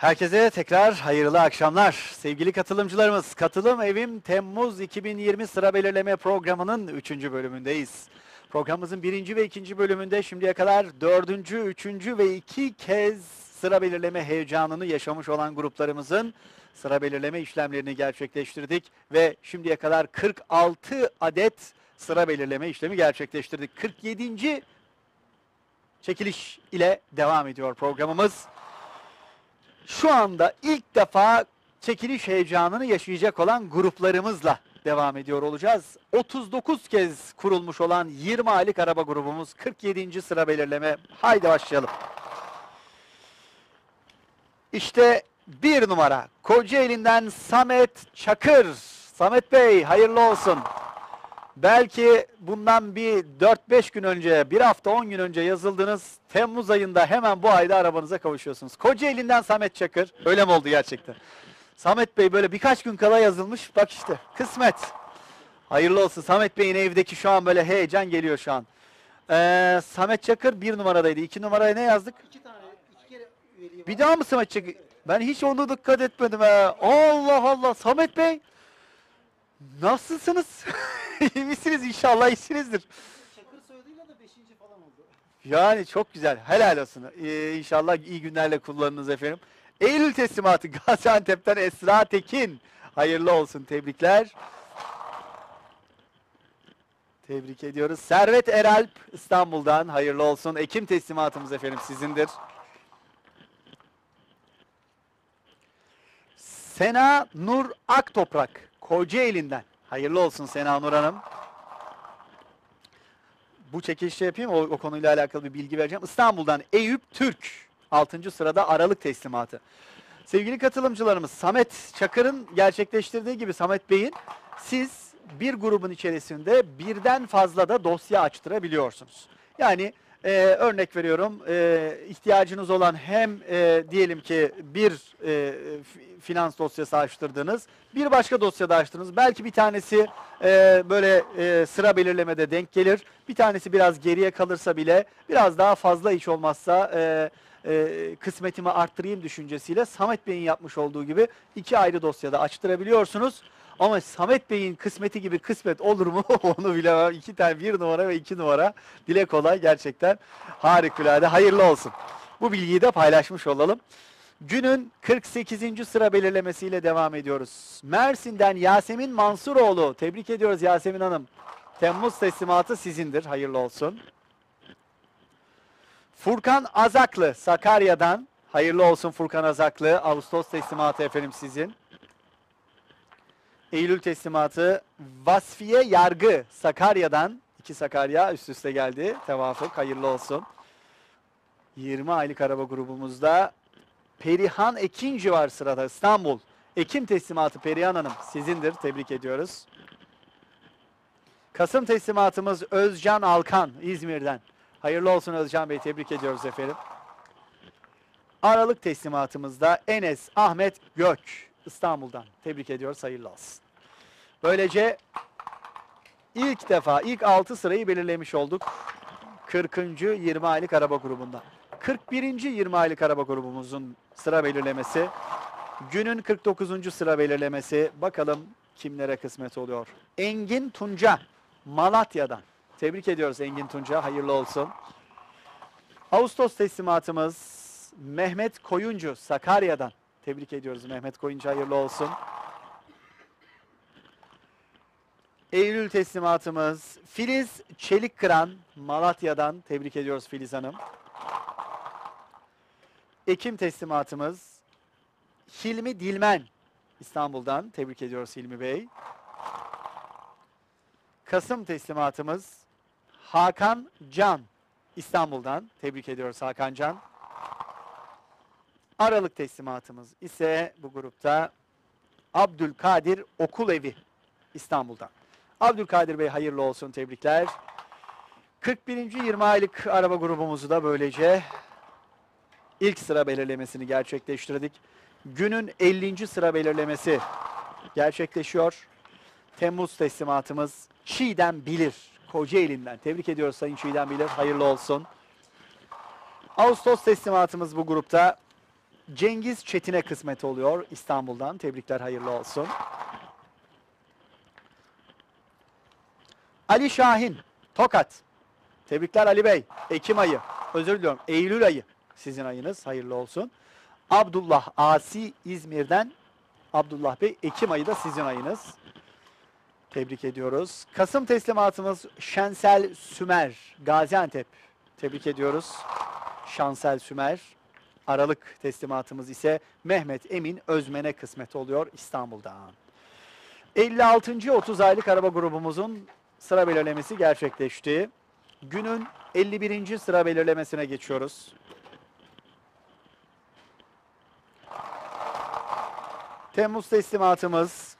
Herkese tekrar hayırlı akşamlar. Sevgili katılımcılarımız, Katılım Evim Temmuz iki bin yirmi sıra belirleme programının üçüncü bölümündeyiz. Programımızın birinci ve ikinci bölümünde şimdiye kadar dördüncü, üçüncü ve iki kez sıra belirleme heyecanını yaşamış olan gruplarımızın sıra belirleme işlemlerini gerçekleştirdik ve şimdiye kadar kırk altı adet sıra belirleme işlemi gerçekleştirdik. kırk yedinci çekiliş ile devam ediyor programımız. Şu anda ilk defa çekiliş heyecanını yaşayacak olan gruplarımızla devam ediyor olacağız. otuz dokuz kez kurulmuş olan yirmi aylık araba grubumuz kırk yedinci sıra belirleme. Haydi başlayalım. İşte bir numara Kocaeli'nden Samet Çakır. Samet Bey hayırlı olsun. Belki bundan bir dört beş gün önce, bir hafta on gün önce yazıldınız. Temmuz ayında hemen bu ayda arabanıza kavuşuyorsunuz. Kocaeli'nden Samet Çakır. Öyle mi oldu gerçekten? Samet Bey böyle birkaç gün kala yazılmış. Bak işte kısmet. Hayırlı olsun. Samet Bey'in evdeki şu an böyle heyecan geliyor şu an. Ee, Samet Çakır bir numaradaydı. İki numaraya ne yazdık? İki tane, iki kere üyeliği var. Bir daha mı Samet Çakır? Ben hiç onu dikkat etmedim ha. Allah Allah. Samet Bey. Nasılsınız? İyi misiniz? İnşallah iyisinizdir. Çakır soyadıyla da beşinci falan oldu. Yani çok güzel. Helal olsun. Ee, inşallah iyi günlerle kullanınız efendim. Eylül teslimatı Gaziantep'ten Esra Tekin. Hayırlı olsun. Tebrikler. Tebrik ediyoruz. Servet Eralp İstanbul'dan hayırlı olsun. Ekim teslimatımız efendim sizindir. Sena Nur Aktoprak Kocaeli'nden. Hayırlı olsun Sena Nur Hanım. Bu çekilişi yapayım. O, o konuyla alakalı bir bilgi vereceğim. İstanbul'dan Eyüp Türk. altıncı sırada Aralık teslimatı. Sevgili katılımcılarımız, Samet Çakır'ın gerçekleştirdiği gibi Samet Bey'in siz bir grubun içerisinde birden fazla da dosya açtırabiliyorsunuz. Yani e, örnek veriyorum e, ihtiyacınız olan hem e, diyelim ki bir e, finans dosyası açtırdınız, bir başka dosyada açtınız. Belki bir tanesi e, böyle e, sıra belirlemede denk gelir, bir tanesi biraz geriye kalırsa bile biraz daha fazla iş olmazsa e, e, kısmetimi arttırayım düşüncesiyle Samet Bey'in yapmış olduğu gibi iki ayrı dosyada açtırabiliyorsunuz. Ama Samet Bey'in kısmeti gibi kısmet olur mu onu bilemem. İki tane bir numara ve iki numara dile kolay gerçekten harikulade. Hayırlı olsun. Bu bilgiyi de paylaşmış olalım. Günün kırk sekizinci sıra belirlemesiyle devam ediyoruz. Mersin'den Yasemin Mansuroğlu. Tebrik ediyoruz Yasemin Hanım. Temmuz teslimatı sizindir. Hayırlı olsun. Furkan Azaklı Sakarya'dan. Hayırlı olsun Furkan Azaklı. Ağustos teslimatı efendim sizin. Eylül teslimatı Vasfiye Yargı Sakarya'dan. İki Sakarya üst üste geldi. Tevafuk hayırlı olsun. yirmi aylık araba grubumuzda Perihan Ekinci var sırada İstanbul. Ekim teslimatı Perihan Hanım sizindir. Tebrik ediyoruz. Kasım teslimatımız Özcan Alkan İzmir'den. Hayırlı olsun Özcan Bey, tebrik ediyoruz efendim. Aralık teslimatımızda Enes Ahmet Gök İstanbul'dan. Tebrik ediyoruz, hayırlı olsun. Böylece ilk defa ilk altı sırayı belirlemiş olduk. kırkıncı yirmi aylık araba grubunda. kırk birinci yirmi aylık araba grubumuzun sıra belirlemesi. Günün kırk dokuzuncu sıra belirlemesi. Bakalım kimlere kısmet oluyor. Engin Tunca Malatya'dan. Tebrik ediyoruz Engin Tunca. Hayırlı olsun. Ağustos teslimatımız Mehmet Koyuncu Sakarya'dan. Tebrik ediyoruz Mehmet Koyuncu. Hayırlı olsun. Eylül teslimatımız Filiz Çelikkıran Malatya'dan. Tebrik ediyoruz Filiz Hanım. Ekim teslimatımız Hilmi Dilmen İstanbul'dan. Tebrik ediyoruz Hilmi Bey. Kasım teslimatımız Hakan Can İstanbul'dan. Tebrik ediyoruz Hakan Can. Aralık teslimatımız ise bu grupta Abdülkadir Okulevi İstanbul'dan. Abdülkadir Bey hayırlı olsun, tebrikler. kırk birinci yirmi aylık araba grubumuzu da böylece ilk sıra belirlemesini gerçekleştirdik. Günün ellinci sıra belirlemesi gerçekleşiyor. Temmuz teslimatımız Çiğdem Bilir Kocaeli'nden. Tebrik ediyoruz Sayın Çiğdem Bilir. Hayırlı olsun. Ağustos teslimatımız bu grupta Cengiz Çetin'e kısmet oluyor İstanbul'dan. Tebrikler, hayırlı olsun. Ali Şahin, Tokat. Tebrikler Ali Bey. Ekim ayı, özür diliyorum, Eylül ayı sizin ayınız. Hayırlı olsun. Abdullah Asi İzmir'den. Abdullah Bey, Ekim ayı da sizin ayınız. Tebrik ediyoruz. Kasım teslimatımız Şensel Sümer, Gaziantep. Tebrik ediyoruz. Şansel Sümer. Aralık teslimatımız ise Mehmet Emin Özmen'e kısmet oluyor İstanbul'dan. elli altıncı otuz aylık araba grubumuzun sıra belirlemesi gerçekleşti. Günün elli birinci sıra belirlemesine geçiyoruz. Temmuz teslimatımız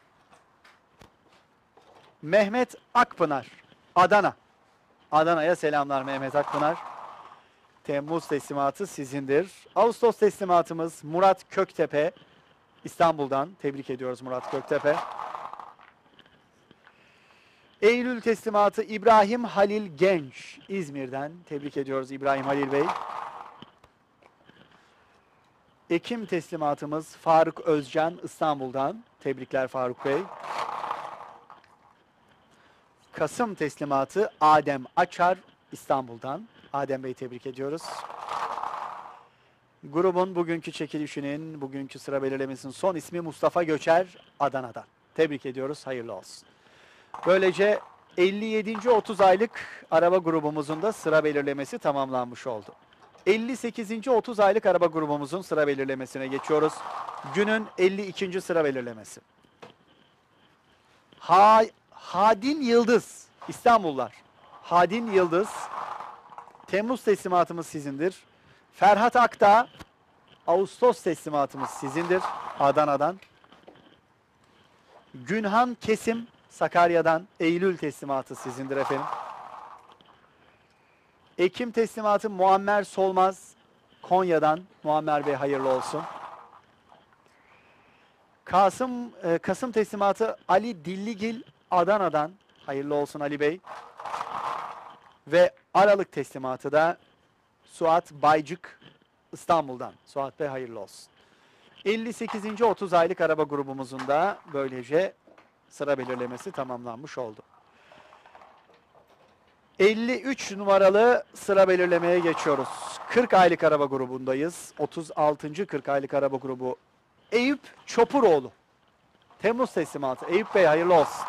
Mehmet Akpınar, Adana. Adana'ya selamlar Mehmet Akpınar. Temmuz teslimatı sizindir. Ağustos teslimatımız Murat Köktepe, İstanbul'dan. Tebrik ediyoruz Murat Köktepe. Eylül teslimatı İbrahim Halil Genç, İzmir'den. Tebrik ediyoruz İbrahim Halil Bey. Ekim teslimatımız Faruk Özcan, İstanbul'dan. Tebrikler Faruk Bey. Kasım teslimatı Adem Açar, İstanbul'dan. Adem Bey, tebrik ediyoruz. Grubun bugünkü çekilişinin, bugünkü sıra belirlemesinin son ismi Mustafa Göçer, Adana'dan. Tebrik ediyoruz, hayırlı olsun. Böylece elli yedinci otuz aylık araba grubumuzun da sıra belirlemesi tamamlanmış oldu. elli sekizinci otuz aylık araba grubumuzun sıra belirlemesine geçiyoruz. Günün elli ikinci sıra belirlemesi. Ha Hadin Yıldız, İstanbullular. Hadin Yıldız, Temmuz teslimatımız sizindir. Ferhat Akdağ, Ağustos teslimatımız sizindir. Adana'dan. Günhan Kesim, Sakarya'dan. Eylül teslimatı sizindir efendim. Ekim teslimatı Muammer Solmaz, Konya'dan. Muammer Bey, hayırlı olsun. Kasım, e, Kasım teslimatı Ali Dilligil, Adana'dan. Hayırlı olsun Ali Bey. Ve Aralık teslimatı da Suat Baycık, İstanbul'dan. Suat Bey, hayırlı olsun. elli sekizinci otuz aylık araba grubumuzun da böylece sıra belirlemesi tamamlanmış oldu. elli üç numaralı sıra belirlemeye geçiyoruz. kırk aylık araba grubundayız. otuz altıncı kırk aylık araba grubu Eyüp Çopuroğlu. Temmuz teslimatı. Eyüp Bey, hayırlı olsun.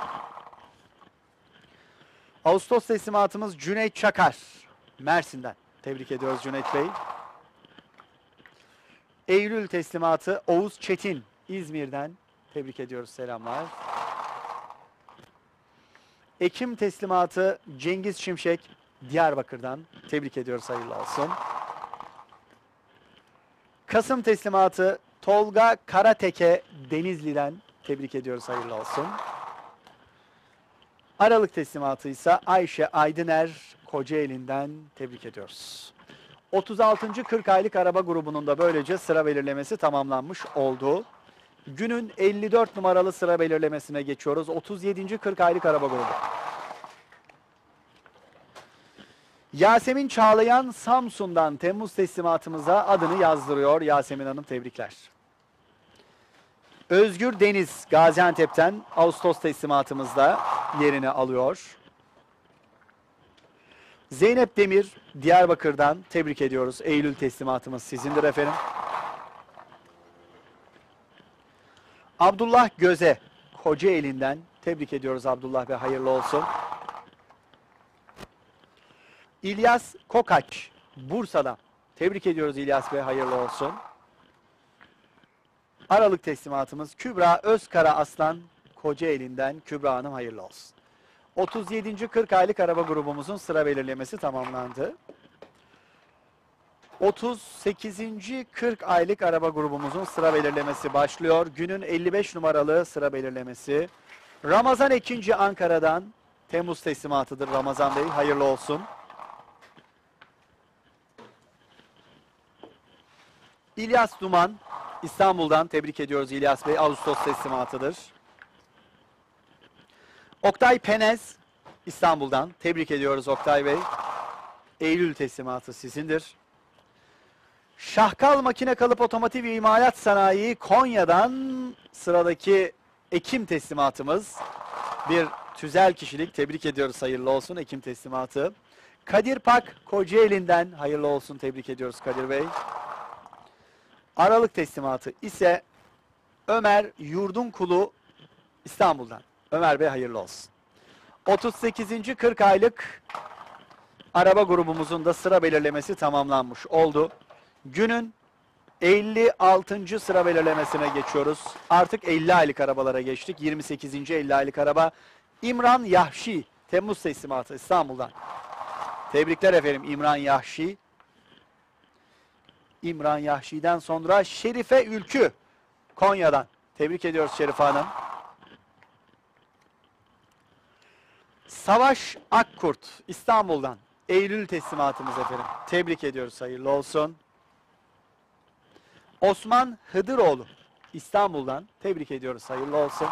Ağustos teslimatımız Cüneyt Çakar, Mersin'den. Tebrik ediyoruz Cüneyt Bey. Eylül teslimatı Oğuz Çetin, İzmir'den. Tebrik ediyoruz, selamlar. Ekim teslimatı Cengiz Şimşek, Diyarbakır'dan. Tebrik ediyoruz, hayırlı olsun. Kasım teslimatı Tolga Karateke, Denizli'den. Tebrik ediyoruz, hayırlı olsun. Aralık teslimatı ise Ayşe Aydıner, Kocaeli'nden. Tebrik ediyoruz. otuz altıncı kırk aylık araba grubunun da böylece sıra belirlemesi tamamlanmış oldu. Günün elli dört numaralı sıra belirlemesine geçiyoruz. otuz yedinci kırk aylık araba grubu. Yasemin Çağlayan, Samsun'dan Temmuz teslimatımıza adını yazdırıyor. Yasemin Hanım, tebrikler. Özgür Deniz, Gaziantep'ten Ağustos teslimatımızda yerini alıyor. Zeynep Demir, Diyarbakır'dan. Tebrik ediyoruz. Eylül teslimatımız sizindir efendim. Abdullah Göze, Kocaeli'nden. Tebrik ediyoruz Abdullah Bey, hayırlı olsun. İlyas Kokaç, Bursa'dan. Tebrik ediyoruz İlyas Bey, hayırlı olsun. Aralık teslimatımız Kübra Özkara Aslan, Kocaeli'nden. Kübra Hanım, hayırlı olsun. otuz yedinci kırk aylık araba grubumuzun sıra belirlemesi tamamlandı. otuz sekizinci kırk aylık araba grubumuzun sıra belirlemesi başlıyor. Günün elli beş numaralı sıra belirlemesi. Ramazan Ekinci, Ankara'dan. Temmuz teslimatıdır Ramazan Bey, hayırlı olsun. İlyas Duman, İstanbul'dan. Tebrik ediyoruz İlyas Bey. Ağustos teslimatıdır. Oktay Penez, İstanbul'dan. Tebrik ediyoruz Oktay Bey. Eylül teslimatı sizindir. Şahkal Makine Kalıp Otomotiv İmalat Sanayi Konya'dan sıradaki Ekim teslimatımız. Bir tüzel kişilik, tebrik ediyoruz, hayırlı olsun Ekim teslimatı. Kadir Pak Kocaeli'nden hayırlı olsun, tebrik ediyoruz Kadir Bey. Aralık teslimatı ise Ömer Yurdunkulu İstanbul'dan. Ömer Bey hayırlı olsun. otuz sekizinci kırk aylık araba grubumuzun da sıra belirlemesi tamamlanmış oldu. Günün elli altıncı sıra belirlemesine geçiyoruz. Artık elli aylık arabalara geçtik. yirmi sekizinci elli aylık araba İmran Yahşi Temmuz teslimatı İstanbul'dan. Tebrikler efendim İmran Yahşi. İmran Yahşi'den sonra Şerife Ülkü Konya'dan. Tebrik ediyoruz Şerife Hanım. Savaş Akkurt İstanbul'dan. Eylül teslimatımız efendim. Tebrik ediyoruz, hayırlı olsun. Osman Hıdıroğlu İstanbul'dan. Tebrik ediyoruz, hayırlı olsun.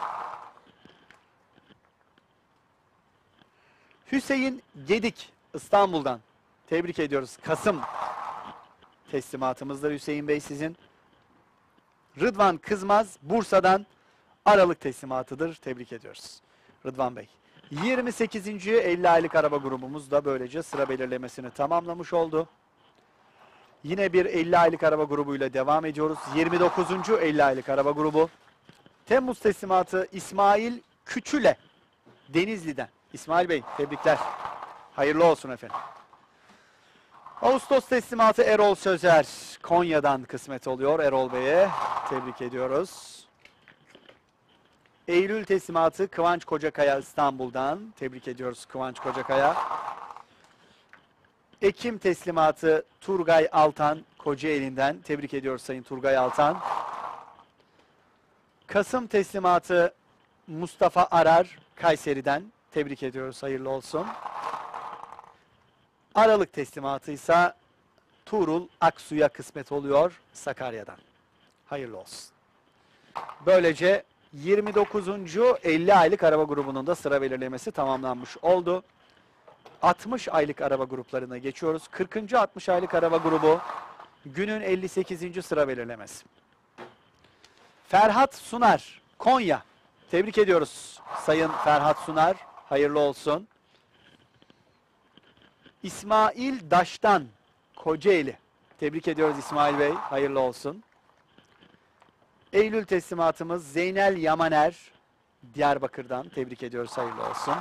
Hüseyin Gedik İstanbul'dan. Tebrik ediyoruz. Kasım teslimatımızdır Hüseyin Bey sizin. Rıdvan Kızmaz Bursa'dan Aralık teslimatıdır. Tebrik ediyoruz Rıdvan Bey. yirmi sekizinci elli aylık araba grubumuz da böylece sıra belirlemesini tamamlamış oldu. Yine bir elli aylık araba grubuyla devam ediyoruz. yirmi dokuzuncu elli aylık araba grubu. Temmuz teslimatı İsmail Küçüle Denizli'den. İsmail Bey tebrikler. Hayırlı olsun efendim. Ağustos teslimatı Erol Sözer Konya'dan kısmet oluyor Erol Bey'e. Tebrik ediyoruz. Eylül teslimatı Kıvanç Kocakaya İstanbul'dan. Tebrik ediyoruz Kıvanç Kocakaya. Ekim teslimatı Turgay Altan Kocaeli'nden. Tebrik ediyoruz Sayın Turgay Altan. Kasım teslimatı Mustafa Arar Kayseri'den. Tebrik ediyoruz, hayırlı olsun. Aralık teslimatı ise Tuğrul Aksu'ya kısmet oluyor Sakarya'dan. Hayırlı olsun. Böylece yirmi dokuzuncu elli aylık araba grubunun da sıra belirlemesi tamamlanmış oldu. altmış aylık araba gruplarına geçiyoruz. kırkıncı altmış aylık araba grubu günün elli sekizinci sıra belirlemesi. Ferhat Sunar Konya. Tebrik ediyoruz Sayın Ferhat Sunar. Hayırlı olsun. İsmail Daş'tan Kocaeli. Tebrik ediyoruz İsmail Bey. Hayırlı olsun. Eylül teslimatımız Zeynel Yamaner Diyarbakır'dan. Tebrik ediyoruz, hayırlı olsun.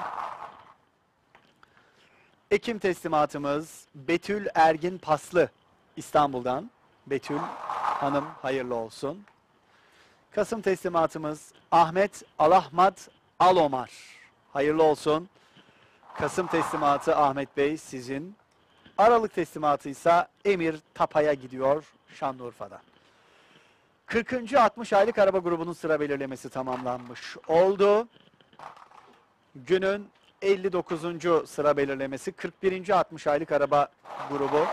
Ekim teslimatımız Betül Ergin Paslı İstanbul'dan. Betül Hanım hayırlı olsun. Kasım teslimatımız Ahmet Alahmat Alomar. Hayırlı olsun. Kasım teslimatı Ahmet Bey sizin. Aralık teslimatı ise Emir Tapa'ya gidiyor Şanlıurfa'dan. kırkıncı altmış aylık araba grubunun sıra belirlemesi tamamlanmış oldu. Günün elli dokuzuncu sıra belirlemesi kırk birinci altmış aylık araba grubu.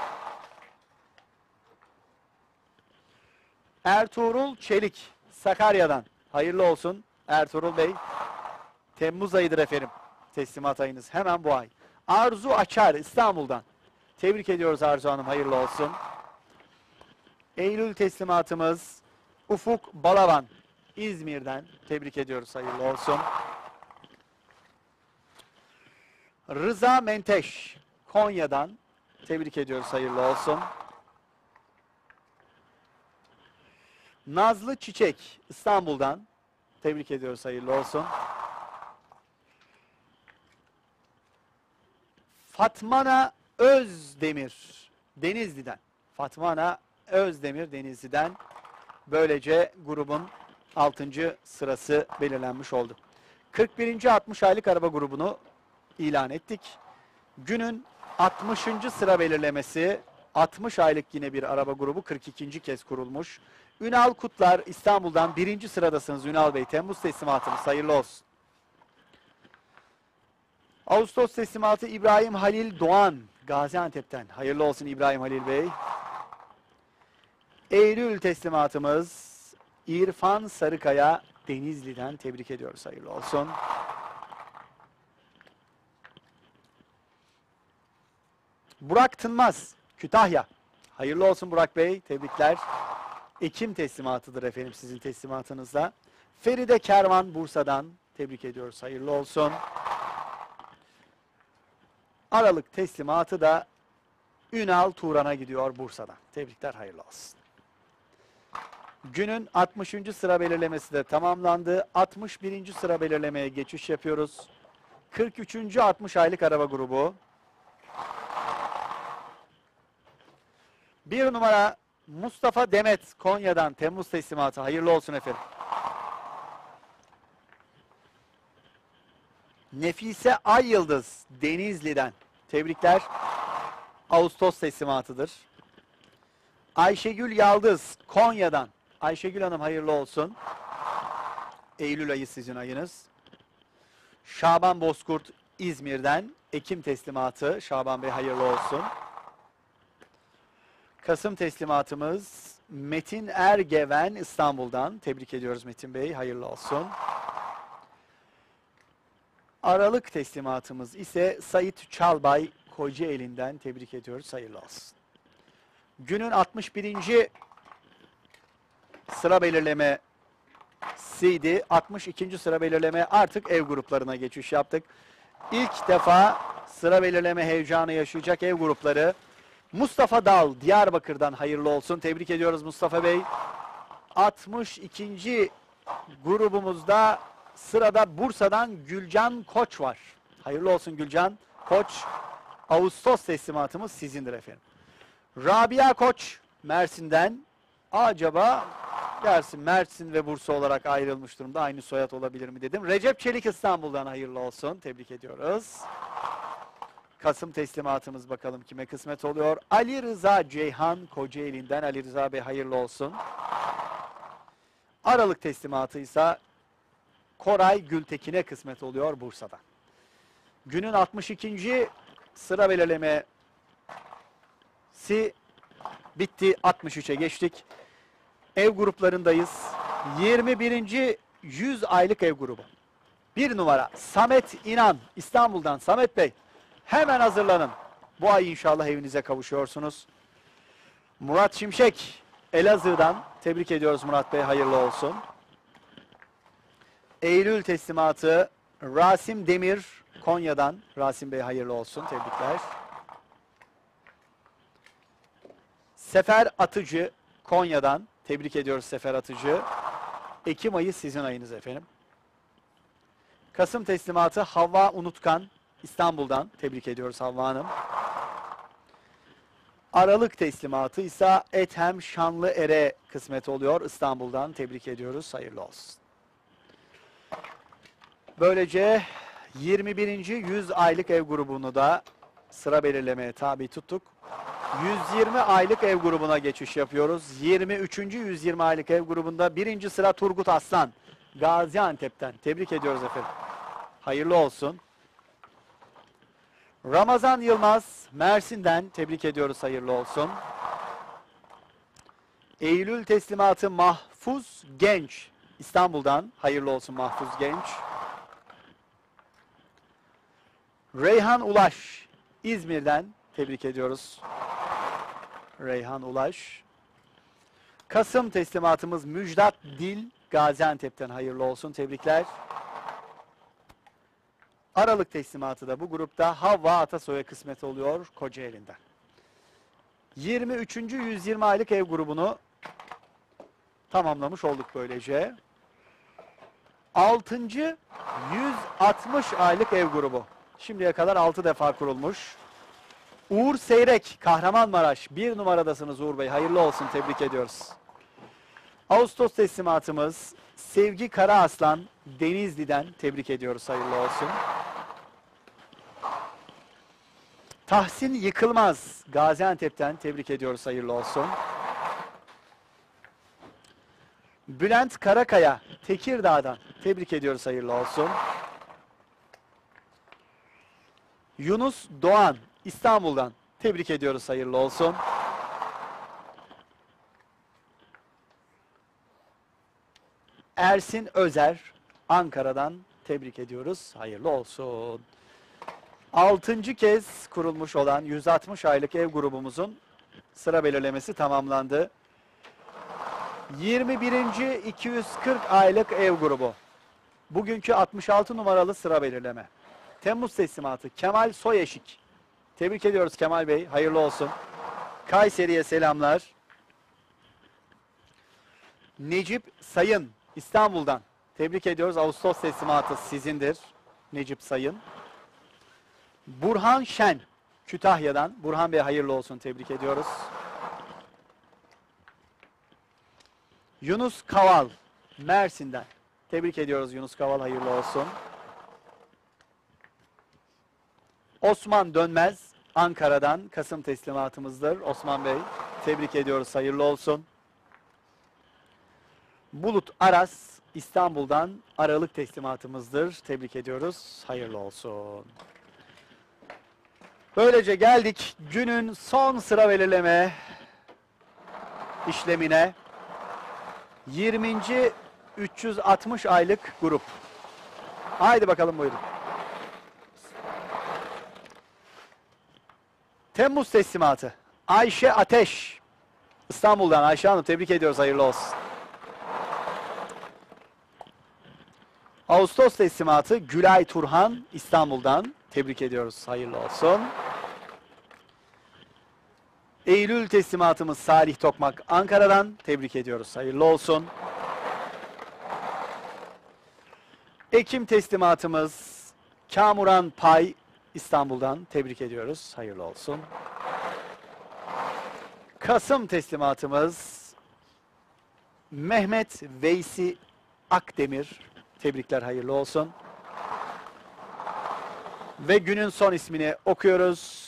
Ertuğrul Çelik Sakarya'dan. Hayırlı olsun Ertuğrul Bey. Temmuz ayıdır efendim. Teslimat ayınız hemen bu ay. Arzu Açar İstanbul'dan. Tebrik ediyoruz Arzu Hanım, hayırlı olsun. Eylül teslimatımız Ufuk Balaban İzmir'den. Tebrik ediyoruz, hayırlı olsun. Rıza Menteş Konya'dan. Tebrik ediyoruz, hayırlı olsun. Nazlı Çiçek İstanbul'dan. Tebrik ediyoruz, hayırlı olsun. Fatmana Özdemir Denizli'den. Fatmana Özdemir Denizli'den. Böylece grubun altıncı sırası belirlenmiş oldu. kırk birinci altmış aylık araba grubunu ilan ettik. Günün altmışıncı sıra belirlemesi altmış aylık yine bir araba grubu kırk ikinci kez kurulmuş. Ünal Kutlar İstanbul'dan birinci sıradasınız Ünal Bey. Temmuz teslimatınız hayırlı olsun. Ağustos teslimatı İbrahim Halil Doğan Gaziantep'ten. Hayırlı olsun İbrahim Halil Bey. Eylül teslimatımız İrfan Sarıkaya Denizli'den. Tebrik ediyoruz, hayırlı olsun. Burak Tınmaz Kütahya. Hayırlı olsun Burak Bey. Tebrikler. Ekim teslimatıdır efendim sizin teslimatınızda. Feride Kervan Bursa'dan tebrik ediyoruz. Hayırlı olsun. Aralık teslimatı da Ünal Turan'a gidiyor Bursa'dan. Tebrikler, hayırlı olsun. Günün altmışıncı sıra belirlemesi de tamamlandı. altmış birinci sıra belirlemeye geçiş yapıyoruz. kırk üçüncü altmış aylık araba grubu. Bir numara Mustafa Demet Konya'dan Temmuz teslimatı. Hayırlı olsun efendim. Nefise Ay Yıldız Denizli'den tebrikler. Ağustos teslimatıdır. Ayşegül Yaldız Konya'dan. Ayşegül Hanım hayırlı olsun. Eylül ayı sizin ayınız. Şaban Bozkurt İzmir'den Ekim teslimatı. Şaban Bey hayırlı olsun. Kasım teslimatımız Metin Ergeven İstanbul'dan. Tebrik ediyoruz Metin Bey. Hayırlı olsun. Aralık teslimatımız ise Sait Çalbay Kocaeli'nden. Tebrik ediyoruz. Hayırlı olsun. Günün altmış birinci sıra belirlemesiydi. altmış ikinci sıra belirleme, artık ev gruplarına geçiş yaptık. İlk defa sıra belirleme heyecanı yaşayacak ev grupları. Mustafa Dal Diyarbakır'dan hayırlı olsun. Tebrik ediyoruz Mustafa Bey. altmış ikinci grubumuzda sırada Bursa'dan Gülcan Koç var. Hayırlı olsun Gülcan Koç. Ağustos teslimatımız sizindir efendim. Rabia Koç Mersin'den. Acaba dersin Mersin ve Bursa olarak ayrılmış durumda. Aynı soyad olabilir mi dedim. Recep Çelik İstanbul'dan hayırlı olsun. Tebrik ediyoruz. Kasım teslimatımız bakalım kime kısmet oluyor. Ali Rıza Ceyhan Kocaeli'nden. Ali Rıza Bey hayırlı olsun. Aralık teslimatı ise Koray Gültekin'e kısmet oluyor Bursa'dan. Günün altmış ikinci sıra belirlemesi bitti. altmış üçe geçtik. Ev gruplarındayız. yirmi birinci yüz aylık ev grubu. Bir numara Samet İnan İstanbul'dan. Samet Bey hemen hazırlanın. Bu ay inşallah evinize kavuşuyorsunuz. Murat Şimşek Elazığ'dan. Tebrik ediyoruz Murat Bey. Hayırlı olsun. Eylül teslimatı Rasim Demir Konya'dan. Rasim Bey hayırlı olsun. Tebrikler. Sefer Atıcı Konya'dan. Tebrik ediyoruz Sefer Atıcı. Ekim ayı sizin ayınız efendim. Kasım teslimatı Havva Unutkan İstanbul'dan. Tebrik ediyoruz Havva Hanım. Aralık teslimatı ise Ethem Şanlıer'e kısmet oluyor İstanbul'dan. Tebrik ediyoruz. Hayırlı olsun. Böylece yirmi birinci yüz aylık ev grubunu da sıra belirlemeye tabi tuttuk. yüz yirmi aylık ev grubuna geçiş yapıyoruz. yirmi üçüncü yüz yirmi aylık ev grubunda birinci sıra Turgut Aslan Gaziantep'ten. Tebrik ediyoruz efendim. Hayırlı olsun. Ramazan Yılmaz Mersin'den. Tebrik ediyoruz. Hayırlı olsun. Eylül teslimatı Mahfuz Genç İstanbul'dan. Hayırlı olsun Mahfuz Genç. Reyhan Ulaş İzmir'den. Tebrik ediyoruz Reyhan Ulaş. Kasım teslimatımız Müjdat Dil Gaziantep'ten. Hayırlı olsun. Tebrikler. Aralık teslimatı da bu grupta Havva Atasoy'a kısmet oluyor Kocaeli'nden. yirmi üçüncü yüz yirmi aylık ev grubunu tamamlamış olduk böylece. altıncı yüz altmış aylık ev grubu. Şimdiye kadar altı defa kurulmuş. Uğur Seyrek Kahramanmaraş. Bir numaradasınız Uğur Bey. Hayırlı olsun. Tebrik ediyoruz. Ağustos teslimatımız Sevgi Karaaslan Denizli'den. Tebrik ediyoruz. Hayırlı olsun. Tahsin Yıkılmaz Gaziantep'ten. Tebrik ediyoruz. Hayırlı olsun. Bülent Karakaya Tekirdağ'dan. Tebrik ediyoruz. Hayırlı olsun. Yunus Doğan İstanbul'dan. Tebrik ediyoruz. Hayırlı olsun. Ersin Özer Ankara'dan. Tebrik ediyoruz. Hayırlı olsun. Altıncı kez kurulmuş olan yüz altmış aylık ev grubumuzun sıra belirlemesi tamamlandı. yirmi birinci iki yüz kırk aylık ev grubu. Bugünkü altmış altı numaralı sıra belirleme. Temmuz teslimatı Kemal Soyeşik. Tebrik ediyoruz Kemal Bey. Hayırlı olsun. Kayseri'ye selamlar. Necip Sayın İstanbul'dan. Tebrik ediyoruz. Ağustos teslimatı sizindir. Necip Sayın. Burhan Şen Kütahya'dan. Burhan Bey hayırlı olsun. Tebrik ediyoruz. Yunus Kaval Mersin'den. Tebrik ediyoruz Yunus Kaval. Hayırlı olsun. Osman Dönmez Ankara'dan Kasım teslimatımızdır. Osman Bey tebrik ediyoruz. Hayırlı olsun. Bulut Aras İstanbul'dan Aralık teslimatımızdır. Tebrik ediyoruz. Hayırlı olsun. Böylece geldik günün son sıra belirleme işlemine. yirminci üç yüz altmış aylık grup. Haydi bakalım buyurun. Temmuz teslimatı. Ayşe Ateş. İstanbul'dan Ayşe Hanım tebrik ediyoruz. Hayırlı olsun. Ağustos teslimatı Gülay Turhan İstanbul'dan. Tebrik ediyoruz. Hayırlı olsun. Eylül teslimatımız Salih Tokmak Ankara'dan. Tebrik ediyoruz. Hayırlı olsun. Ekim teslimatımız Kamuran Pay İstanbul'dan. Tebrik ediyoruz. Hayırlı olsun. Kasım teslimatımız Mehmet Veysi Akdemir. Tebrikler, hayırlı olsun. Ve günün son ismini okuyoruz.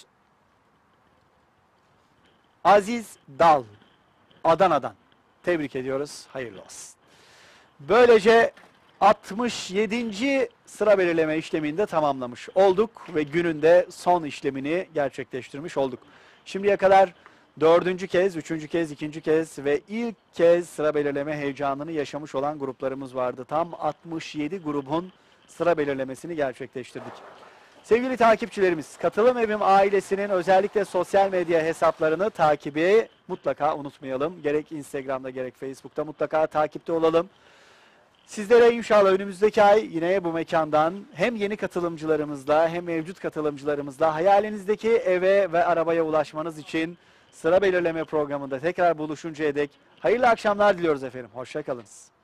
Aziz Dal, Adana'dan. Tebrik ediyoruz, hayırlı olsun. Böylece altmış yedinci sıra belirleme işlemini de tamamlamış olduk ve gününde son işlemini gerçekleştirmiş olduk. Şimdiye kadar dördüncü kez, üçüncü kez, ikinci kez ve ilk kez sıra belirleme heyecanını yaşamış olan gruplarımız vardı. Tam altmış yedi grubun sıra belirlemesini gerçekleştirdik. Sevgili takipçilerimiz, Katılım Evim ailesinin özellikle sosyal medya hesaplarını takibi mutlaka unutmayalım. Gerek Instagram'da gerek Facebook'ta mutlaka takipte olalım. Sizlere inşallah önümüzdeki ay yine bu mekandan hem yeni katılımcılarımızla hem mevcut katılımcılarımızla hayalinizdeki eve ve arabaya ulaşmanız için sıra belirleme programında tekrar buluşuncaya dek hayırlı akşamlar diliyoruz efendim. Hoşça kalınız.